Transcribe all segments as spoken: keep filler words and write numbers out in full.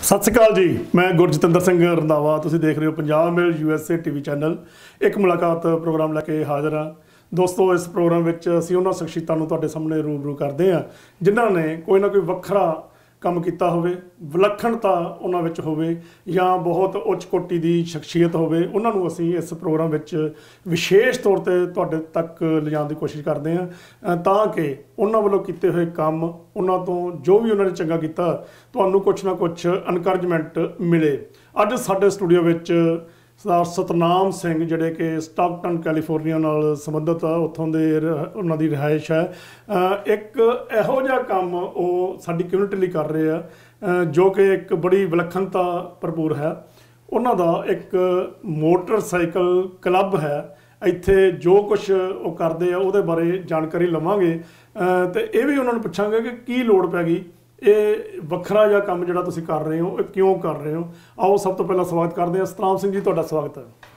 सत श्री अकाल जी, मैं गुरजतिंदर सिंह रंधावा। तुसीं देख रहे हो Punjab Mail USA TV channel. एक मुलाकात प्रोग्राम लैके हाज़र हाँ दोस्तों। इस प्रोग्राम में असीं उन्हां शख्सियतां नूं तुहाडे सामने रूबरू करते हैं जिन्हां ने कोई ना कोई वखरा काम किया होवे, विलक्षणता उन्हां विच होवे या बहुत उच्च कोटि की शख्सियत होवे, उन्हां नूं असीं इस प्रोग्राम विच विशेष तौर ते तुहाडे तक लिजाण दी कोशिश करते हैं तां कि उन्हां वल्लों कीते होए काम, उन्हां तों जो भी उन्हां ने चंगा कीता तुहानूं कुछ ना कुछ एनकरेजमेंट मिले। अज साडे स्टूडियो विच सरदार सतनाम सिंह जिहड़े कि स्टाकटन कैलीफोर्निया नाल संबंधित आ, उत्थों दे उन्हां दी रिहाइश है। एक इहो जिहा काम वो साडी कम्यूनिटी लई कर रहे आ जो कि एक बड़ी विलक्षणता भरपूर है। उन्हां दा एक मोटरसाइकिल क्लब है। इत्थे जो कुछ वो करदे आ उहदे बारे जानकारी लवांगे ते इह भी उन्हां नूं पुछांगे कि की लोड़ पै गई ये वखरा जिहा काम जिहड़ा तुसीं कर रहे हो, क्यों कर रहे हो। आओ सब तो पहला स्वागत करते हैं। सतनाम सिंह जी, तुहाडा स्वागत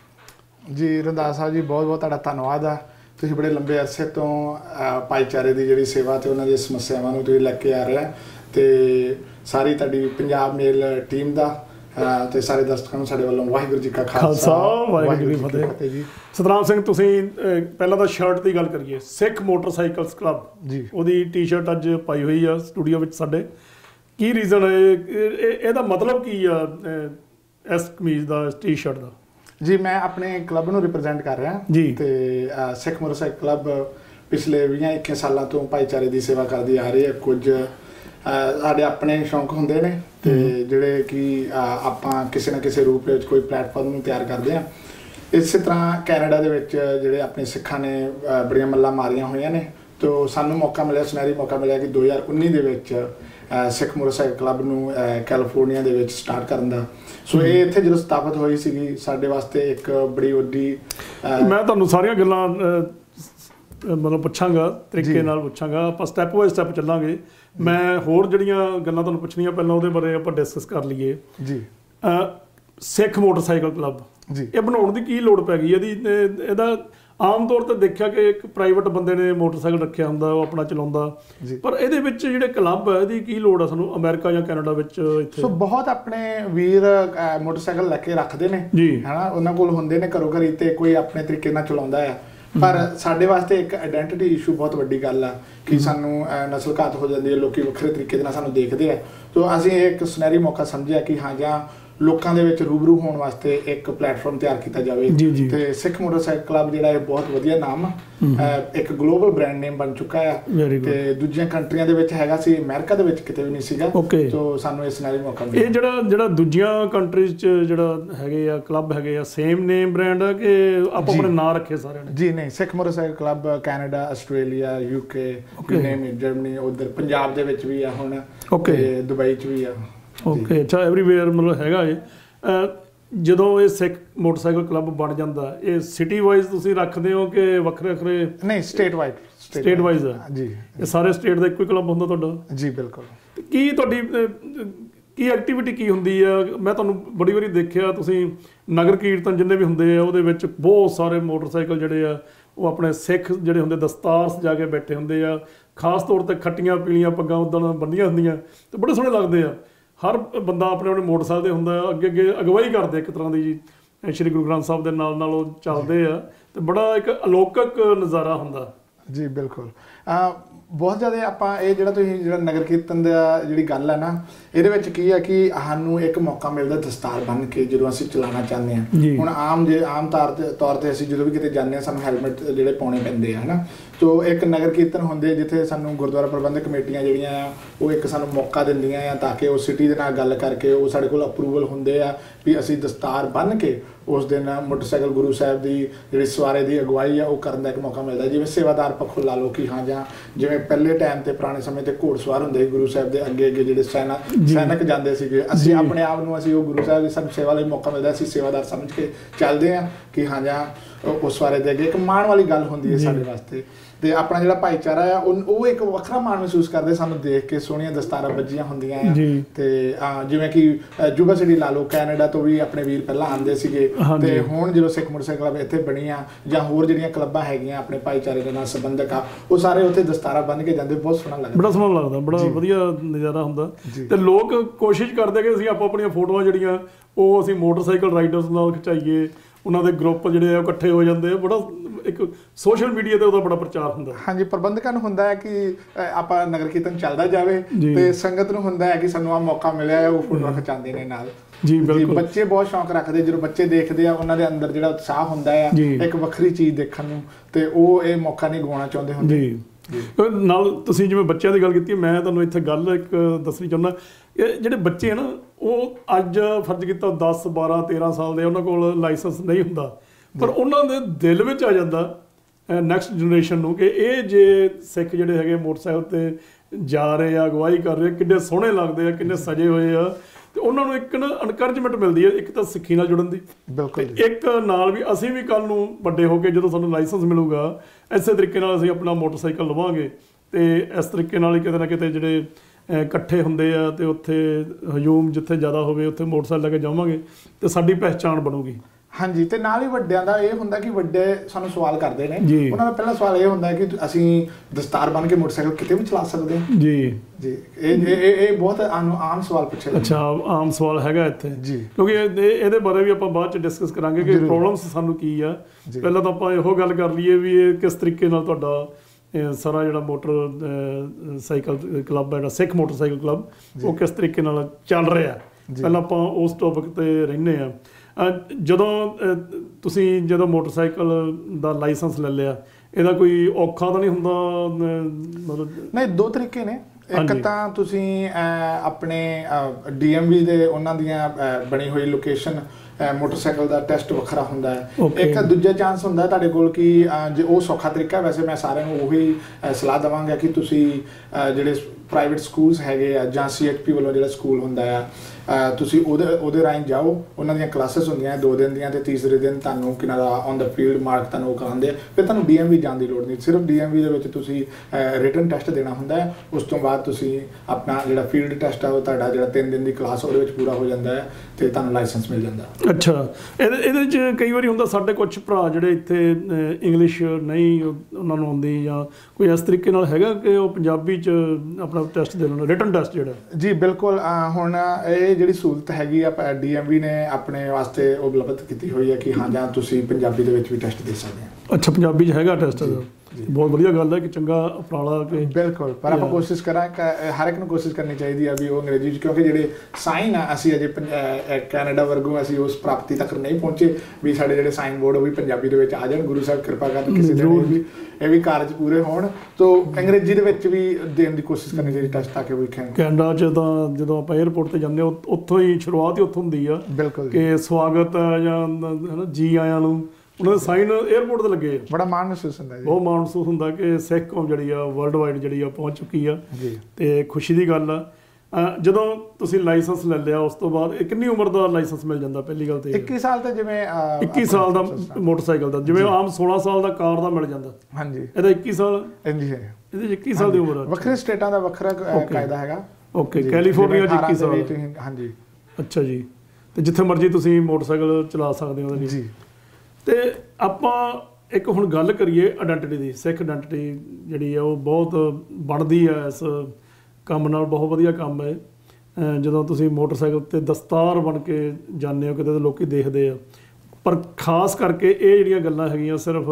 है जी। रंधावा साहब जी, बहुत बहुत तुहाडा धन्नवाद आ। तुसीं बड़े लंबे अरसे तो भाईचारे की जिहड़ी सेवा ते उन्हां दी समस्यावां नूं तुसीं लैके आ रहे ते सारी तुहाडी पंजाब मेल टीम दा ते सारे दर्शकों साडे वल्लों वाहिगुरू जी का खालसा वाहिगुरू जी की फतेह जी। सतनाम सिंह, तुसीं पहला तो शर्ट की गल करिए, सिख मोटरसाइकिल्स क्लब जी उहदी टी शर्ट अज पाई हुई आ स्टूडियो विच साडे। की रीजन है, इहदा मतलब की आ इस कमीज दा, टी शर्ट दा? जी, मैं अपने क्लब नूं रिप्रजेंट कर रहा जी ते सिख मोटरसाइकिल क्लब पिछले बीस इक्की सालों तो भाईचारे की सेवा करती आ रही है। कुछ साढ़े अपने शौक होंगे ने ते जिहड़े कि आपां किसी ना किसी रूप में कोई प्लेटफॉर्म तैयार करते हैं। इस तरह कैनेडा दे विच जिहड़े अपने सिखां ने बड़ियां मल्लां मारियां होईयां ने, तो सानू मौका मिलिया, सुनहरी मौका मिलिया कि दो हज़ार उन्नीस दे विच सिख मोटरसाइकिल क्लब नूं कैलीफोर्निया दे विच स्टार्ट करन दा। सो ये इत्थे जदों स्थापित होई सीगी साडे वास्ते एक बड़ी वड्डी। मैं तुहानूं सारियां गल्लां मतलब पुछांगा, तरीके नाल पुछांगा, आपां स्टैप बाय स्टैप चलांगे। मैं होर जिहड़ियां गल्लां तुहानूं पुछणियां पहलां उहदे बारे आपां डिस्कस कर लईए जी। सिख मोटरसाइकिल क्लब जी ये बनाउण दी की लोड़ पै गई? इहदी इहदा आम तौर पर देखा कि एक प्राइवेट बंदे ने मोटरसाइकिल रखिया हुंदा, वो अपना चलाउंदा, पर इहदे विच जिहड़े क्लब है इहदी की लोड़ आ सानूं अमेरिका या कैनेडा विच? इत्थे सो बहुत अपने वीर मोटरसाइकिल लैके रखते हैं जी, है ना, उन्हां कोल हुंदे ने घरों घरी ते कोई अपने तरीके नाल चलाउंदा है। पर साडे वास्ते एक आइडेंटिटी इशू बहुत वड्डी गल आ कि सानू नस्ल घात हो जाती है, लोग वखरे तरीके नाल सानू देखते हैं। तो असीं एक सुनहरी मौका समझिया कि हाँ जां लोकां दे विच रूबरू होण वास्ते एक प्लेटफॉर्म तैयार किया जाए। ते सिख मोटरसाइकिल क्लब जिहड़ा है बहुत वधिया नाम एक ग्लोबल ब्रांड नेम बन चुका है ते दूजियां कंट्रियां दे विच हैगा सी, अमेरिका दे विच किते भी नहीं सीगा। तो सानू इस सुनहरी मौका मिलिया। ये जिहड़ा जिहड़ा दूजियां कंट्रीज च जिहड़ा हैगे आ क्लब हैगे आ, सेम नेम ब्रांड है कि आप अपने नाम रखे सारे ने? जी नहीं, Sikh motorcycle club Canada, Australia, UK, नेम जर्मनी, उधर पंजाब दे विच भी आ हुण ते दुबई च भी आ। ओके, अच्छा, एवरीवेयर मतलब हैगा ये। ਜਦੋਂ ਇਹ ਸਿੱਖ ਮੋਟਰਸਾਈਕਲ ਕਲੱਬ ਬਣ ਜਾਂਦਾ, ਇਹ ਸਿਟੀ ਵਾਈਜ਼ ਤੁਸੀਂ ਰੱਖਦੇ ਹੋ ਕਿ ਵੱਖਰੇ ਵੱਖਰੇ? ਨਹੀਂ, ਸਟੇਟ ਵਾਈਡ। ਸਟੇਟ ਵਾਈਜ਼ ਹੈ ਜੀ, ਇਹ ਸਾਰੇ ਸਟੇਟ ਦਾ ਇੱਕੋ ਹੀ ਕਲੱਬ ਹੁੰਦਾ ਤੁਹਾਡਾ? ਜੀ ਬਿਲਕੁਲ। ਕੀ ਤੁਹਾਡੀ ਕੀ ਐਕਟੀਵਿਟੀ ਕੀ ਹੁੰਦੀ ਆ? ਮੈਂ ਤੁਹਾਨੂੰ ਬੜੀ ਵਾਰੀ ਦੇਖਿਆ ਤੁਸੀਂ ਨਗਰ ਕੀਰਤਨ ਜਿੰਨੇ ਵੀ ਹੁੰਦੇ ਆ ਉਹਦੇ ਵਿੱਚ ਬਹੁਤ ਸਾਰੇ ਮੋਟਰਸਾਈਕਲ ਜਿਹੜੇ ਆ ਉਹ ਆਪਣੇ ਸਿੱਖ ਜਿਹੜੇ ਹੁੰਦੇ ਦਸਤਾਰ ਸਜਾ ਕੇ ਬੈਠੇ ਹੁੰਦੇ ਆ, ਖਾਸ ਤੌਰ 'ਤੇ ਖੱਟੀਆਂ ਪੀਲੀਆਂ ਪੱਗਾਂ ਉੱਦਾਂ ਬੰਨੀਆਂ ਹੁੰਦੀਆਂ ਤੇ ਬੜੇ ਸੋਹਣੇ ਲੱਗਦੇ ਆ। हर बंदा अपने अपने मोटरसाइकिल ते हुंदा, अगे अगे अगवाई करते एक तरह की जी, श्री गुरु ग्रंथ साहब के नाल नाल चलते हैं तो बड़ा एक अलौकिक नज़ारा हुंदा जी। बिल्कुल, बहुत ज़्यादा आपां ये जिहड़ा तुसीं जिहड़ा नगर कीर्तन दा जिहड़ी गल है ना, इहदे विच की है कि सानूं एक मौका मिलदा दस्तार बन के जदों असीं चलाना चाहते हैं। हुण आम जे आम तौर ते तौर ते असीं जदों भी किते जांदे हां सानूं हैलमेट जिहड़े पाउणे पैंदे आ, है ना। तो एक नगर कीर्तन होंदे जिथे सानूं गुरुद्वारा प्रबंधक कमेटियां जिहड़ियां आ वो एक सानूं मौका दिंदियां आ ताकि उस सिटी दे नाल गल करके वो साडे कोल अप्रूवल हुंदे आ भी असीं दस्तार बन के उस दिन मोटरसाइकिल गुरु साहब की जी सवारे की अगवाई है वो करने का एक मौका मिलता है। जिवें सेवादार पक्षों ला लो कि हाँ जां जिवें पहले टाइम ते पुराने समय ते घोड़सवार हुंदे गुरु साहब के अगे अगे जिहड़े सैना सैनिक जांदे सीगे, असीं अपने आप नूं असीं वो गुरु साहब की सानूं सेवा लई मौका मिलता, असीं सेवादार समझ के चलदे हां कि हाँ जां उस सवारे दे अगे एक माण वाली गल हुंदी है साडे वास्ते। ਤੇ ਆਪਣਾ ਜਿਹੜਾ ਭਾਈਚਾਰਾ ਆ ਉਹ ਉਹ ਇੱਕ ਵੱਖਰਾ ਮਾਣ ਮਹਿਸੂਸ ਕਰਦੇ ਸਾਨੂੰ ਦੇਖ ਕੇ, ਸੋਹਣੀਆਂ ਦਸਤਾਰਾਂ ਵੱਜੀਆਂ ਹੁੰਦੀਆਂ ਆ। ਤੇ ਜਿਵੇਂ ਕਿ ਯੂਬਾ ਸਿਟੀ ਲਾ ਲਓ, ਕੈਨੇਡਾ ਤੋਂ ਵੀ ਆਪਣੇ ਵੀਰ ਪਹਿਲਾਂ ਆਉਂਦੇ ਸੀਗੇ, ਤੇ ਹੁਣ ਜਦੋਂ ਸਿੱਖ ਮੋਟਰਸਾਈਕਲ ਕਲੱਬ ਇੱਥੇ ਬਣੀ ਆ ਜਾਂ ਹੋਰ ਜਿਹੜੀਆਂ ਕਲੱਬਾਂ ਹੈਗੀਆਂ ਆਪਣੇ ਭਾਈਚਾਰੇ ਦੇ ਨਾਲ ਸੰਬੰਧਕ ਆ, ਉਹ ਸਾਰੇ ਉੱਥੇ ਦਸਤਾਰਾਂ ਬੰਨ੍ਹ ਕੇ ਜਾਂਦੇ, ਬਹੁਤ ਸੋਹਣਾ ਲੱਗਦਾ, ਬੜਾ ਸੋਹਣਾ ਲੱਗਦਾ, ਬੜਾ ਵਧੀਆ ਨਜ਼ਾਰਾ ਹੁੰਦਾ। ਤੇ ਲੋਕ ਕੋਸ਼ਿਸ਼ ਕਰਦੇ ਕਿ ਅਸੀਂ ਆਪੋ ਆਪਣੀਆਂ ਫੋਟੋਆਂ ਜਿਹੜੀਆਂ ਉਹ ਅਸੀਂ ਮੋਟਰਸਾਈਕਲ ਰਾਈਡਰਸ ਨਾਲ ਖਿਚਾਈਏ, ਉਹਨਾਂ ਦੇ ਗਰੁੱਪ ਜਿਹੜੇ ਆ ਇਕੱਠੇ ਹੋ ਜਾਂਦੇ ਆ, ਬੜਾ ਇੱਕ ਸੋਸ਼ਲ ਮੀਡੀਆ ਤੇ ਉਹਦਾ ਬੜਾ ਪ੍ਰਚਾਰ ਹੁੰਦਾ। ਹਾਂਜੀ, ਪ੍ਰਬੰਧਕਾਂ ਨੂੰ ਹੁੰਦਾ ਹੈ ਕਿ ਆਪਾਂ ਨਗਰ ਕੀਰਤਨ ਚੱਲਦਾ ਜਾਵੇ, ਤੇ ਸੰਗਤ ਨੂੰ ਹੁੰਦਾ ਹੈ ਕਿ ਸਾਨੂੰ ਆ ਮੌਕਾ ਮਿਲਿਆ ਹੈ, ਉਹ ਫੋਟੋ ਖਿਚਾਉਂਦੇ ਨੇ ਨਾਲ। ਜੀ ਬਿਲਕੁਲ, ਬੱਚੇ ਬਹੁਤ ਸ਼ੌਂਕ ਰੱਖਦੇ, ਜਦੋਂ ਬੱਚੇ ਦੇਖਦੇ ਆ ਉਹਨਾਂ ਦੇ ਅੰਦਰ ਜਿਹੜਾ ਉਤਸ਼ਾਹ ਹੁੰਦਾ ਆ ਇੱਕ ਵੱਖਰੀ ਚੀਜ਼ ਦੇਖਣ ਨੂੰ, ਤੇ ਉਹ ਇਹ ਮੌਕਾ ਨਹੀਂ ਗਵਾਉਣਾ ਚਾਹੁੰਦੇ ਹੁੰਦੇ। ਜੀ ਨਾਲ ਤੁਸੀਂ ਜਿਵੇਂ ਬੱਚਿਆਂ ਦੀ ਗੱਲ ਕੀਤੀ, ਮੈਂ ਤੁਹਾਨੂੰ ਇੱਥੇ ਗੱਲ ਇੱਕ ਦੱਸਣੀ ਚਾਹੁੰਦਾ, ਇਹ ਜਿਹੜੇ ਬੱਚੇ ਆ ਨਾ, ਉਹ ਅੱਜ ਫਰਜ਼ ਕੀਤਾ ਦਸ ਬਾਰਾਂ ਤੇਰਾਂ ਸਾਲ ਦੇ, ਉਹਨਾਂ ਕੋਲ ਲਾਇਸੈਂਸ ਨਹੀਂ ਹੁੰਦਾ, ਪਰ ਉਹਨਾਂ ਦੇ ਦਿਲ ਵਿੱਚ ਆ ਜਾਂਦਾ ਨੈਕਸਟ ਜਨਰੇਸ਼ਨ ਨੂੰ ਕਿ ਇਹ ਜੇ ਸਿੱਖ ਜਿਹੜੇ ਹੈਗੇ ਮੋਟਰਸਾਈਕਲ ਤੇ ਜਾ ਰਹੇ ਆ, ਅਗਵਾਈ ਕਰ ਰਹੇ, ਕਿੰਨੇ ਸੋਹਣੇ ਲੱਗਦੇ ਆ, ਕਿੰਨੇ ਸਜੇ ਹੋਏ ਆ, ਤੇ ਉਹਨਾਂ ਨੂੰ ਇੱਕ ਨਾ ਐਨਕਰੇਜਮੈਂਟ ਮਿਲਦੀ ਹੈ, ਇੱਕ ਤਾਂ ਸਿੱਖੀ ਨਾਲ ਜੁੜਨ ਦੀ, ਬਿਲਕੁਲ, ਇੱਕ ਨਾਲ ਵੀ ਅਸੀਂ ਵੀ ਕੱਲ ਨੂੰ ਵੱਡੇ ਹੋ ਕੇ ਜਦੋਂ ਸਾਨੂੰ ਲਾਇਸੈਂਸ ਮਿਲੂਗਾ, ਇਸੇ ਤਰੀਕੇ ਨਾਲ ਅਸੀਂ ਆਪਣਾ ਮੋਟਰਸਾਈਕਲ ਲਵਾਂਗੇ, ਤੇ ਇਸ ਤਰੀਕੇ ਨਾਲ ਹੀ ਕਿਤੇ ਨਾ ਕਿਤੇ ਜਿਹੜੇ ਇਕੱਠੇ ਹੁੰਦੇ ਆ ਤੇ ਉੱਥੇ ਹਜੂਮ ਜਿੱਥੇ ਜ਼ਿਆਦਾ ਹੋਵੇ ਉੱਥੇ ਮੋਟਰਸਾਈਕਲ ਲੈ ਕੇ ਜਾਵਾਂਗੇ ਤੇ ਸਾਡੀ ਪਹਿਚਾਣ ਬਣੂਗੀ। ਹਾਂਜੀ, ਤੇ ਨਾਲ ਹੀ ਵੱਡਿਆਂ ਦਾ ਇਹ ਹੁੰਦਾ ਕਿ ਵੱਡੇ ਸਾਨੂੰ ਸਵਾਲ ਕਰਦੇ ਨੇ, ਉਹਨਾਂ ਦਾ ਪਹਿਲਾ ਸਵਾਲ ਇਹ ਹੁੰਦਾ ਕਿ ਅਸੀਂ ਦਸਤਾਰ ਬੰਨ੍ਹ ਕੇ ਮੋਟਰਸਾਈਕਲ ਕਿਤੇ ਵੀ ਚਲਾ ਸਕਦੇ ਹਾਂ? ਜੀ ਜੀ ਇਹ ਇਹ ਇਹ ਬਹੁਤ ਆਮ ਸਵਾਲ ਪੁੱਛਿਆ। ਅੱਛਾ, ਆਮ ਸਵਾਲ ਹੈਗਾ ਇੱਥੇ ਜੀ, ਕਿਉਂਕਿ ਇਹਦੇ ਬਾਰੇ ਵੀ ਆਪਾਂ ਬਾਅਦ ਚ ਡਿਸਕਸ ਕਰਾਂਗੇ ਕਿ ਪ੍ਰੋਬਲਮਸ ਸਾਨੂੰ ਕੀ ਆ। ਪਹਿਲਾਂ ਤਾਂ ਆਪਾਂ ਇਹੋ ਗੱਲ ਕਰ ਲਈਏ ਵੀ ਇਹ ਕਿਸ ਤਰੀਕੇ ਨਾਲ ਤੁਹਾਡਾ ਸਾਰਾ ਜਿਹੜਾ ਮੋਟਰ ਸਾਈਕਲ ਕਲੱਬ ਹੈ, ਜਿਹੜਾ ਸਿੱਖ ਮੋਟਰਸਾਈਕਲ ਕਲੱਬ, ਉਹ ਕਿਸ ਤਰੀਕੇ ਨਾਲ ਚੱਲ ਰਿਹਾ। ਪਹਿਲਾਂ ਆਪਾਂ ਉਸ ਟੌਪਿਕ ਤੇ ਰਹਿੰਦੇ ਹਾਂ। ਜਦੋਂ ਤੁਸੀਂ ਜਦੋਂ ਮੋਟਰਸਾਈਕਲ ਦਾ ਲਾਇਸੈਂਸ ਲੈ ਲਿਆ, ਇਹਦਾ ਕੋਈ ਔਖਾ ਤਾਂ ਨਹੀਂ ਹੁੰਦਾ? ਮਤਲਬ ਨਹੀਂ, ਦੋ ਤਰੀਕੇ ਨੇ। ਇੱਕ ਤਾਂ ਤੁਸੀਂ ਆਪਣੇ ਡੀ ਐਮ ਵੀ ਦੇ ਉਹਨਾਂ ਦੀਆਂ ਬਣੀ ਹੋਈ ਲੋਕੇਸ਼ਨ, ਮੋਟਰਸਾਈਕਲ ਦਾ ਟੈਸਟ ਵੱਖਰਾ ਹੁੰਦਾ ਹੈ। ਇੱਕ ਦੂਜਾ ਚਾਂਸ ਹੁੰਦਾ ਤੁਹਾਡੇ ਕੋਲ ਕਿ ਜੇ ਉਹ ਸੌਖਾ ਤਰੀਕਾ, ਵੈਸੇ ਮੈਂ ਸਾਰਿਆਂ ਨੂੰ ਉਹੀ ਸਲਾਹ ਦੇਵਾਂਗਾ ਕਿ ਤੁਸੀਂ ਜਿਹੜੇ ਪ੍ਰਾਈਵੇਟ ਸਕੂਲਸ ਹੈਗੇ ਆ ਜਾਂ ਸੀ ਐਚ ਪੀ ਵੱਲੋਂ ਜਿਹੜਾ ਸਕੂਲ ਹੁੰਦਾ ਆ, ਤੁਸੀਂ ਉਹਦੇ ਉਹਦੇ ਰਾਹੀਂ ਜਾਓ, ਉਹਨਾਂ ਦੀਆਂ ਕਲਾਸਿਸ ਹੁੰਦੀਆਂ ਦੋ ਦਿਨ ਦੀਆਂ, ਤੇ ਤੀਸਰੇ ਦਿਨ ਤੁਹਾਨੂੰ ਕਿਨਾਂ ਦਾ ਔਨ ਦਾ ਫੀਲਡ ਮਾਰਕ ਤੁਹਾਨੂੰ ਉਹ ਕਰਾਉਂਦੇ ਆ, ਫਿਰ ਤੁਹਾਨੂੰ ਡੀ ਐਮ ਵੀ ਜਾਣ ਦੀ ਲੋੜ ਨਹੀਂ। ਸਿਰਫ ਡੀ ਐਮ ਵੀ ਦੇ ਵਿੱਚ ਤੁਸੀਂ ਰਿਟਨ ਟੈਸਟ ਦੇਣਾ ਹੁੰਦਾ ਹੈ, ਉਸ ਤੋਂ ਬਾਅਦ ਤੁਸੀਂ ਆਪਣਾ ਜਿਹੜਾ ਫੀਲਡ ਟੈਸਟ ਆ ਉਹ ਤੁਹਾਡਾ ਜਿਹੜਾ ਤਿੰਨ ਦਿਨ ਦੀ ਕਲਾਸ ਉਹਦੇ ਵਿੱਚ ਪੂਰਾ ਹੋ ਜਾਂਦਾ ਹੈ, ਤੇ ਤੁਹਾਨੂੰ ਲਾਇਸੈਂਸ ਮਿਲ ਜਾਂਦਾ। ਅੱਛਾ, ਇਹਦੇ ਇਹਦੇ 'ਚ ਕਈ ਵਾਰੀ ਹੁੰਦਾ ਸਾਡੇ ਕੁਝ ਭਰਾ ਜਿਹੜੇ ਇੱਥੇ ਇੰਗਲਿਸ਼ ਨਹੀਂ ਉਹਨਾਂ ਨੂੰ ਆਉਂਦੀ, ਜਾਂ ਕੋਈ ਇਸ ਤਰੀਕੇ ਨਾਲ ਹੈਗਾ ਕਿ ਉਹ ਪੰਜਾਬੀ 'ਚ ਆਪਣਾ ਟੈਸਟ ਦੇ ਲੈਣਾ, ਰਿਟਨ ਟੈਸਟ ਜਿਹੜਾ? ਜੀ ਬਿਲਕੁਲ, ਹੁਣ ਇਹ ਜਿਹੜੀ ਸਹੂਲਤ ਹੈਗੀ ਆ ਡੀ ਐਮ ਵੀ ਨੇ ਆਪਣੇ ਵਾਸਤੇ ਉਪਲਬਧ ਕੀਤੀ ਹੋਈ ਹੈ ਕਿ ਹਾਂ ਜਾਂ ਤੁਸੀਂ ਪੰਜਾਬੀ ਦੇ ਵਿੱਚ ਵੀ ਟੈਸਟ ਦੇ ਸਕਦੇ ਹੋ। ਅੱਛਾ, ਪੰਜਾਬੀ 'ਚ ਹੈਗਾ ਟੈਸਟ? ਬਹੁਤ ਵਧੀਆ ਗੱਲ ਹੈ ਕਿ ਚੰਗਾ ਉਪਰਾਲਾ। ਕਿ ਬਿਲਕੁਲ, ਪਰ ਆਪਾਂ ਕੋਸ਼ਿਸ਼ ਕਰਾਂਗੇ, ਹਰ ਇੱਕ ਨੂੰ ਕੋਸ਼ਿਸ਼ ਕਰਨੀ ਚਾਹੀਦੀ ਆ ਵੀ ਉਹ ਅੰਗਰੇਜ਼ੀ 'ਚ, ਕਿਉਂਕਿ ਜਿਹੜੇ ਸਾਈਨ ਆ ਅਸੀਂ ਅਜੇ ਕੈਨੇਡਾ ਵਰਗੋਂ ਅਸੀਂ ਉਸ ਪ੍ਰਾਪਤੀ ਤੱਕ ਨਹੀਂ ਪਹੁੰਚੇ ਵੀ ਸਾਡੇ ਜਿਹੜੇ ਸਾਈਨ ਬੋਰਡ ਉਹ ਵੀ ਪੰਜਾਬੀ ਦੇ ਵਿੱਚ ਆ ਜਾਣ। ਗੁਰੂ ਸਾਹਿਬ ਕਿਰਪਾ ਕਰਨ ਕਿਸੇ ਦੇ ਵੀ ਇਹ ਵੀ ਕਾਰਜ ਪੂਰੇ ਹੋਣ, ਤਾਂ ਅੰਗਰੇਜ਼ੀ ਦੇ ਵਿੱਚ ਵੀ ਦੇਣ ਦੀ ਕੋਸ਼ਿਸ਼ ਕਰਨੀ ਚਾਹੀਦੀ ਟੈਸਟ, ਤਾਂ ਕਿ ਵੀ ਕੈਨੇਡਾ 'ਚ ਤਾਂ ਜਦੋਂ ਆਪਾਂ ਏਅਰਪੋਰਟ 'ਤੇ ਜਾਂਦੇ ਉੱਥੋਂ ਹੀ ਸ਼ੁਰੂਆਤ ਹੀ ਉੱਥੋਂ ਹੁੰਦੀ ਆ। ਬਿਲਕੁਲ, ਕਿ ਸਵਾਗਤ ਜਾਂ ਜੀ ਆਇਆਂ ਨੂੰ, ਉਹਨਾਂ ਦੇ ਸਾਈਨ ਏਅਰਪੋਰਟ 'ਤੇ ਲੱਗੇ। ਬੜਾ ਮਾਣ ਮਹਿਸੂਸ ਹੁੰਦਾ, ਬਹੁਤ ਮਾਣ ਮਹਿਸੂਸ ਹੁੰਦਾ ਕਿ ਸਿੱਖ ਕੌਮ ਜਿਹੜੀ ਆ ਵਰਲਡ ਵਾਈਡ ਜਿਹੜੀ ਆ ਪਹੁੰਚ ਚੁੱਕੀ ਆ, ਤੇ ਖੁਸ਼ੀ ਦੀ ਗੱਲ ਆ। ਜਦੋਂ ਤੁਸੀਂ ਲਾਇਸੈਂਸ ਲੈ ਲਿਆ, ਉਸ ਤੋਂ ਬਾਅਦ ਕਿੰਨੀ ਉਮਰ ਦਾ ਲਾਇਸੈਂਸ ਮਿਲ ਜਾਂਦਾ? ਪਹਿਲੀ ਗੱਲ ਤੇ ਇੱਕੀ ਸਾਲ ਤੇ, ਜਿਵੇਂ ਇੱਕੀ ਸਾਲ ਦਾ ਮੋਟਰਸਾਈਕਲ ਦਾ, ਜਿਵੇਂ ਆਮ ਸੋਲਾਂ ਸਾਲ ਦਾ ਕਾਰ ਦਾ ਮਿਲ ਜਾਂਦਾ। ਹਾਂਜੀ, ਇਹਦਾ ਇੱਕੀ ਸਾਲ? ਹਾਂਜੀ, ਇਹਦੇ 'ਚ ਇੱਕੀ ਸਾਲ ਦੀ ਉਮਰ ਆ। ਵੱਖਰੇ ਸਟੇਟਾਂ ਦਾ ਵੱਖਰਾ ਕਾਇਦਾ ਹੈਗਾ। ਓਕੇ, ਕੈਲੀਫੋਰਨੀਆ 'ਚ ਇੱਕੀ ਸਾਲ? ਹਾਂਜੀ। ਅੱਛਾ ਜੀ, ਤੇ ਜਿੱਥੇ ਮਰਜ਼ੀ ਤੁਸੀਂ ਮੋਟਰਸਾਈਕਲ ਚਲਾ ਸਕਦੇ ਹੋ ਜੀ। ਤੇ ਆਪਾਂ ਇੱਕ ਹੁਣ ਗੱਲ ਕਰੀਏ ਆਇਡੈਂਟੀਟੀ ਦੀ। ਸਿੱਖ ਆਇਡੈਂਟੀਟੀ ਜਿਹੜੀ ਆ ਉਹ ਬਹੁਤ ਬਣਦੀ ਆ ਇਸ ਕੰਮ ਨਾਲ, ਬਹੁਤ ਵਧੀਆ ਕੰਮ ਹੈ। ਜਦੋਂ ਤੁਸੀਂ ਮੋਟਰਸਾਈਕਲ 'ਤੇ ਦਸਤਾਰ ਬਣ ਕੇ ਜਾਂਦੇ ਹੋ ਕਿਤੇ ਤਾਂ ਲੋਕ ਦੇਖਦੇ ਆ, ਪਰ ਖਾਸ ਕਰਕੇ ਇਹ ਜਿਹੜੀਆਂ ਗੱਲਾਂ ਹੈਗੀਆਂ ਸਿਰਫ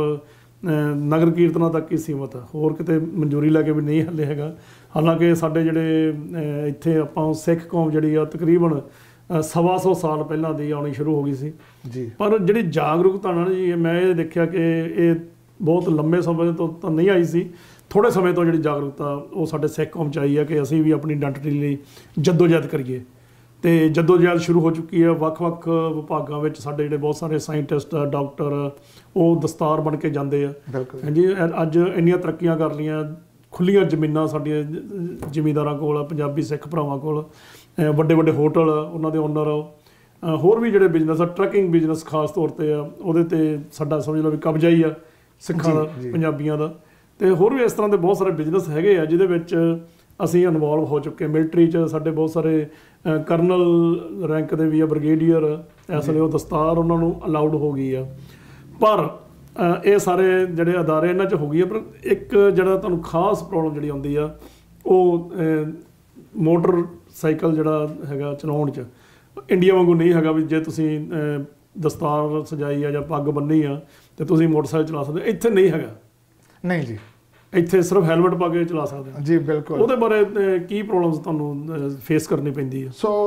ਨਗਰ ਕੀਰਤਨਾਂ ਤੱਕ ਹੀ ਸੀਮਤ ਆ, ਹੋਰ ਕਿਤੇ ਮਨਜ਼ੂਰੀ ਲੈ ਕੇ ਵੀ ਨਹੀਂ ਹੱਲੇ ਹੈਗਾ। ਹਾਲਾਂਕਿ ਸਾਡੇ ਜਿਹੜੇ ਇੱਥੇ ਆਪਾਂ ਸਿੱਖ ਕੌਮ ਜਿਹੜੀ ਆ ਤਕਰੀਬਨ ਸਵਾ ਸੌ ਸਾਲ ਪਹਿਲਾਂ ਦੀ ਆਉਣੀ ਸ਼ੁਰੂ ਹੋ ਗਈ ਸੀ ਜੀ, ਪਰ ਜਿਹੜੀ ਜਾਗਰੂਕਤਾ ਨਾਲ ਜੀ ਮੈਂ ਇਹ ਦੇਖਿਆ ਕਿ ਇਹ ਬਹੁਤ ਲੰਬੇ ਸਮੇਂ ਤੋਂ ਤਾਂ ਨਹੀਂ ਆਈ ਸੀ, ਥੋੜ੍ਹੇ ਸਮੇਂ ਤੋਂ ਜਿਹੜੀ ਜਾਗਰੂਕਤਾ ਉਹ ਸਾਡੇ ਸਿੱਖ ਕੌਮ 'ਚ ਆਈ ਹੈ ਕਿ ਅਸੀਂ ਵੀ ਆਪਣੀ ਆਇਡੈਂਟੀਟੀ ਲਈ ਜੱਦੋ-ਜਹਿਦ ਕਰੀਏ। ਤੇ ਜੱਦੋ-ਜਹਿਦ ਸ਼ੁਰੂ ਹੋ ਚੁੱਕੀ ਹੈ। ਵੱਖ-ਵੱਖ ਵਿਭਾਗਾਂ ਵਿੱਚ ਸਾਡੇ ਜਿਹੜੇ ਬਹੁਤ ਸਾਰੇ ਸਾਇੰਟਿਸਟ, ਡਾਕਟਰ, ਉਹ ਦਸਤਾਰ ਬਣ ਕੇ ਜਾਂਦੇ ਆ। ਹਾਂਜੀ, ਅੱਜ ਇੰਨੀਆਂ ਤਰੱਕੀਆਂ ਕਰ ਲਈਆਂ, ਖੁੱਲ੍ਹੀਆਂ ਜ਼ਮੀਨਾਂ ਸਾਡੀਆਂ ਜ਼ਿਮੀਂਦਾਰਾਂ ਕੋਲ, ਪੰਜਾਬੀ ਸਿੱਖ ਭਰਾਵਾਂ ਕੋਲ, ਵੱਡੇ ਵੱਡੇ ਹੋਟਲ, ਉਹਨਾਂ ਦੇ ਓਨਰ, ਹੋਰ ਵੀ ਜਿਹੜੇ ਬਿਜ਼ਨਸ ਆ, ਟਰੱਕਿੰਗ ਬਿਜ਼ਨਸ ਖਾਸ ਤੌਰ 'ਤੇ ਆ, ਉਹਦੇ 'ਤੇ ਸਾਡਾ ਸਮਝ ਲਓ ਵੀ ਕਬਜ਼ਾ ਹੀ ਆ ਸਿੱਖਾਂ ਦਾ, ਪੰਜਾਬੀਆਂ ਦਾ। ਤੇ ਹੋਰ ਵੀ ਇਸ ਤਰ੍ਹਾਂ ਦੇ ਬਹੁਤ ਸਾਰੇ ਬਿਜ਼ਨਸ ਹੈਗੇ ਆ ਜਿਹਦੇ ਵਿੱਚ ਅਸੀਂ ਇਨਵੋਲਵ ਹੋ ਚੁੱਕੇ। ਮਿਲਟਰੀ 'ਚ ਸਾਡੇ ਬਹੁਤ ਸਾਰੇ ਕਰਨਲ ਰੈਂਕ ਦੇ ਵੀ ਆ, ਬ੍ਰਿਗੇਡੀਅਰ, ਇਸ ਲਈ ਉਹ ਦਸਤਾਰ ਉਹਨਾਂ ਨੂੰ ਅਲਾਉਡ ਹੋ ਗਈ ਆ। ਪਰ ਇਹ ਸਾਰੇ ਜਿਹੜੇ ਅਦਾਰੇ ਇਹਨਾਂ 'ਚ ਹੋ ਗਈ ਆ, ਪਰ ਇੱਕ ਜਿਹੜਾ ਤੁਹਾਨੂੰ ਖਾਸ ਪ੍ਰੋਬਲਮ ਜਿਹੜੀ ਆਉਂਦੀ ਆ ਉਹ ਮੋਟਰਸਾਈਕਲ ਜਿਹੜਾ ਹੈਗਾ ਚਲਾਉਣ 'ਚ ਇੰਡੀਆ ਵਾਂਗੂ ਨਹੀਂ ਹੈਗਾ ਵੀ ਜੇ ਤੁਸੀਂ ਦਸਤਾਰ ਸਜਾਈ ਆ ਜਾਂ ਪੱਗ ਬੰਨੀ ਆ ਤੇ ਤੁਸੀਂ ਮੋਟਰਸਾਈਕਲ ਚਲਾ ਸਕਦੇ। ਇੱਥੇ ਨਹੀਂ ਹੈਗਾ। ਨਹੀਂ ਜੀ, ਇੱਥੇ ਸਿਰਫ ਹੈਲਮਟ ਪਾ ਕੇ ਚਲਾ ਸਕਦੇ ਹਾਂ ਜੀ। ਬਿਲਕੁਲ। ਉਹਦੇ ਬਾਰੇ ਕੀ ਪ੍ਰੋਬਲਮਸ ਤੁਹਾਨੂੰ ਫੇਸ ਕਰਨੀ ਪੈਂਦੀ ਹੈ? ਸੋ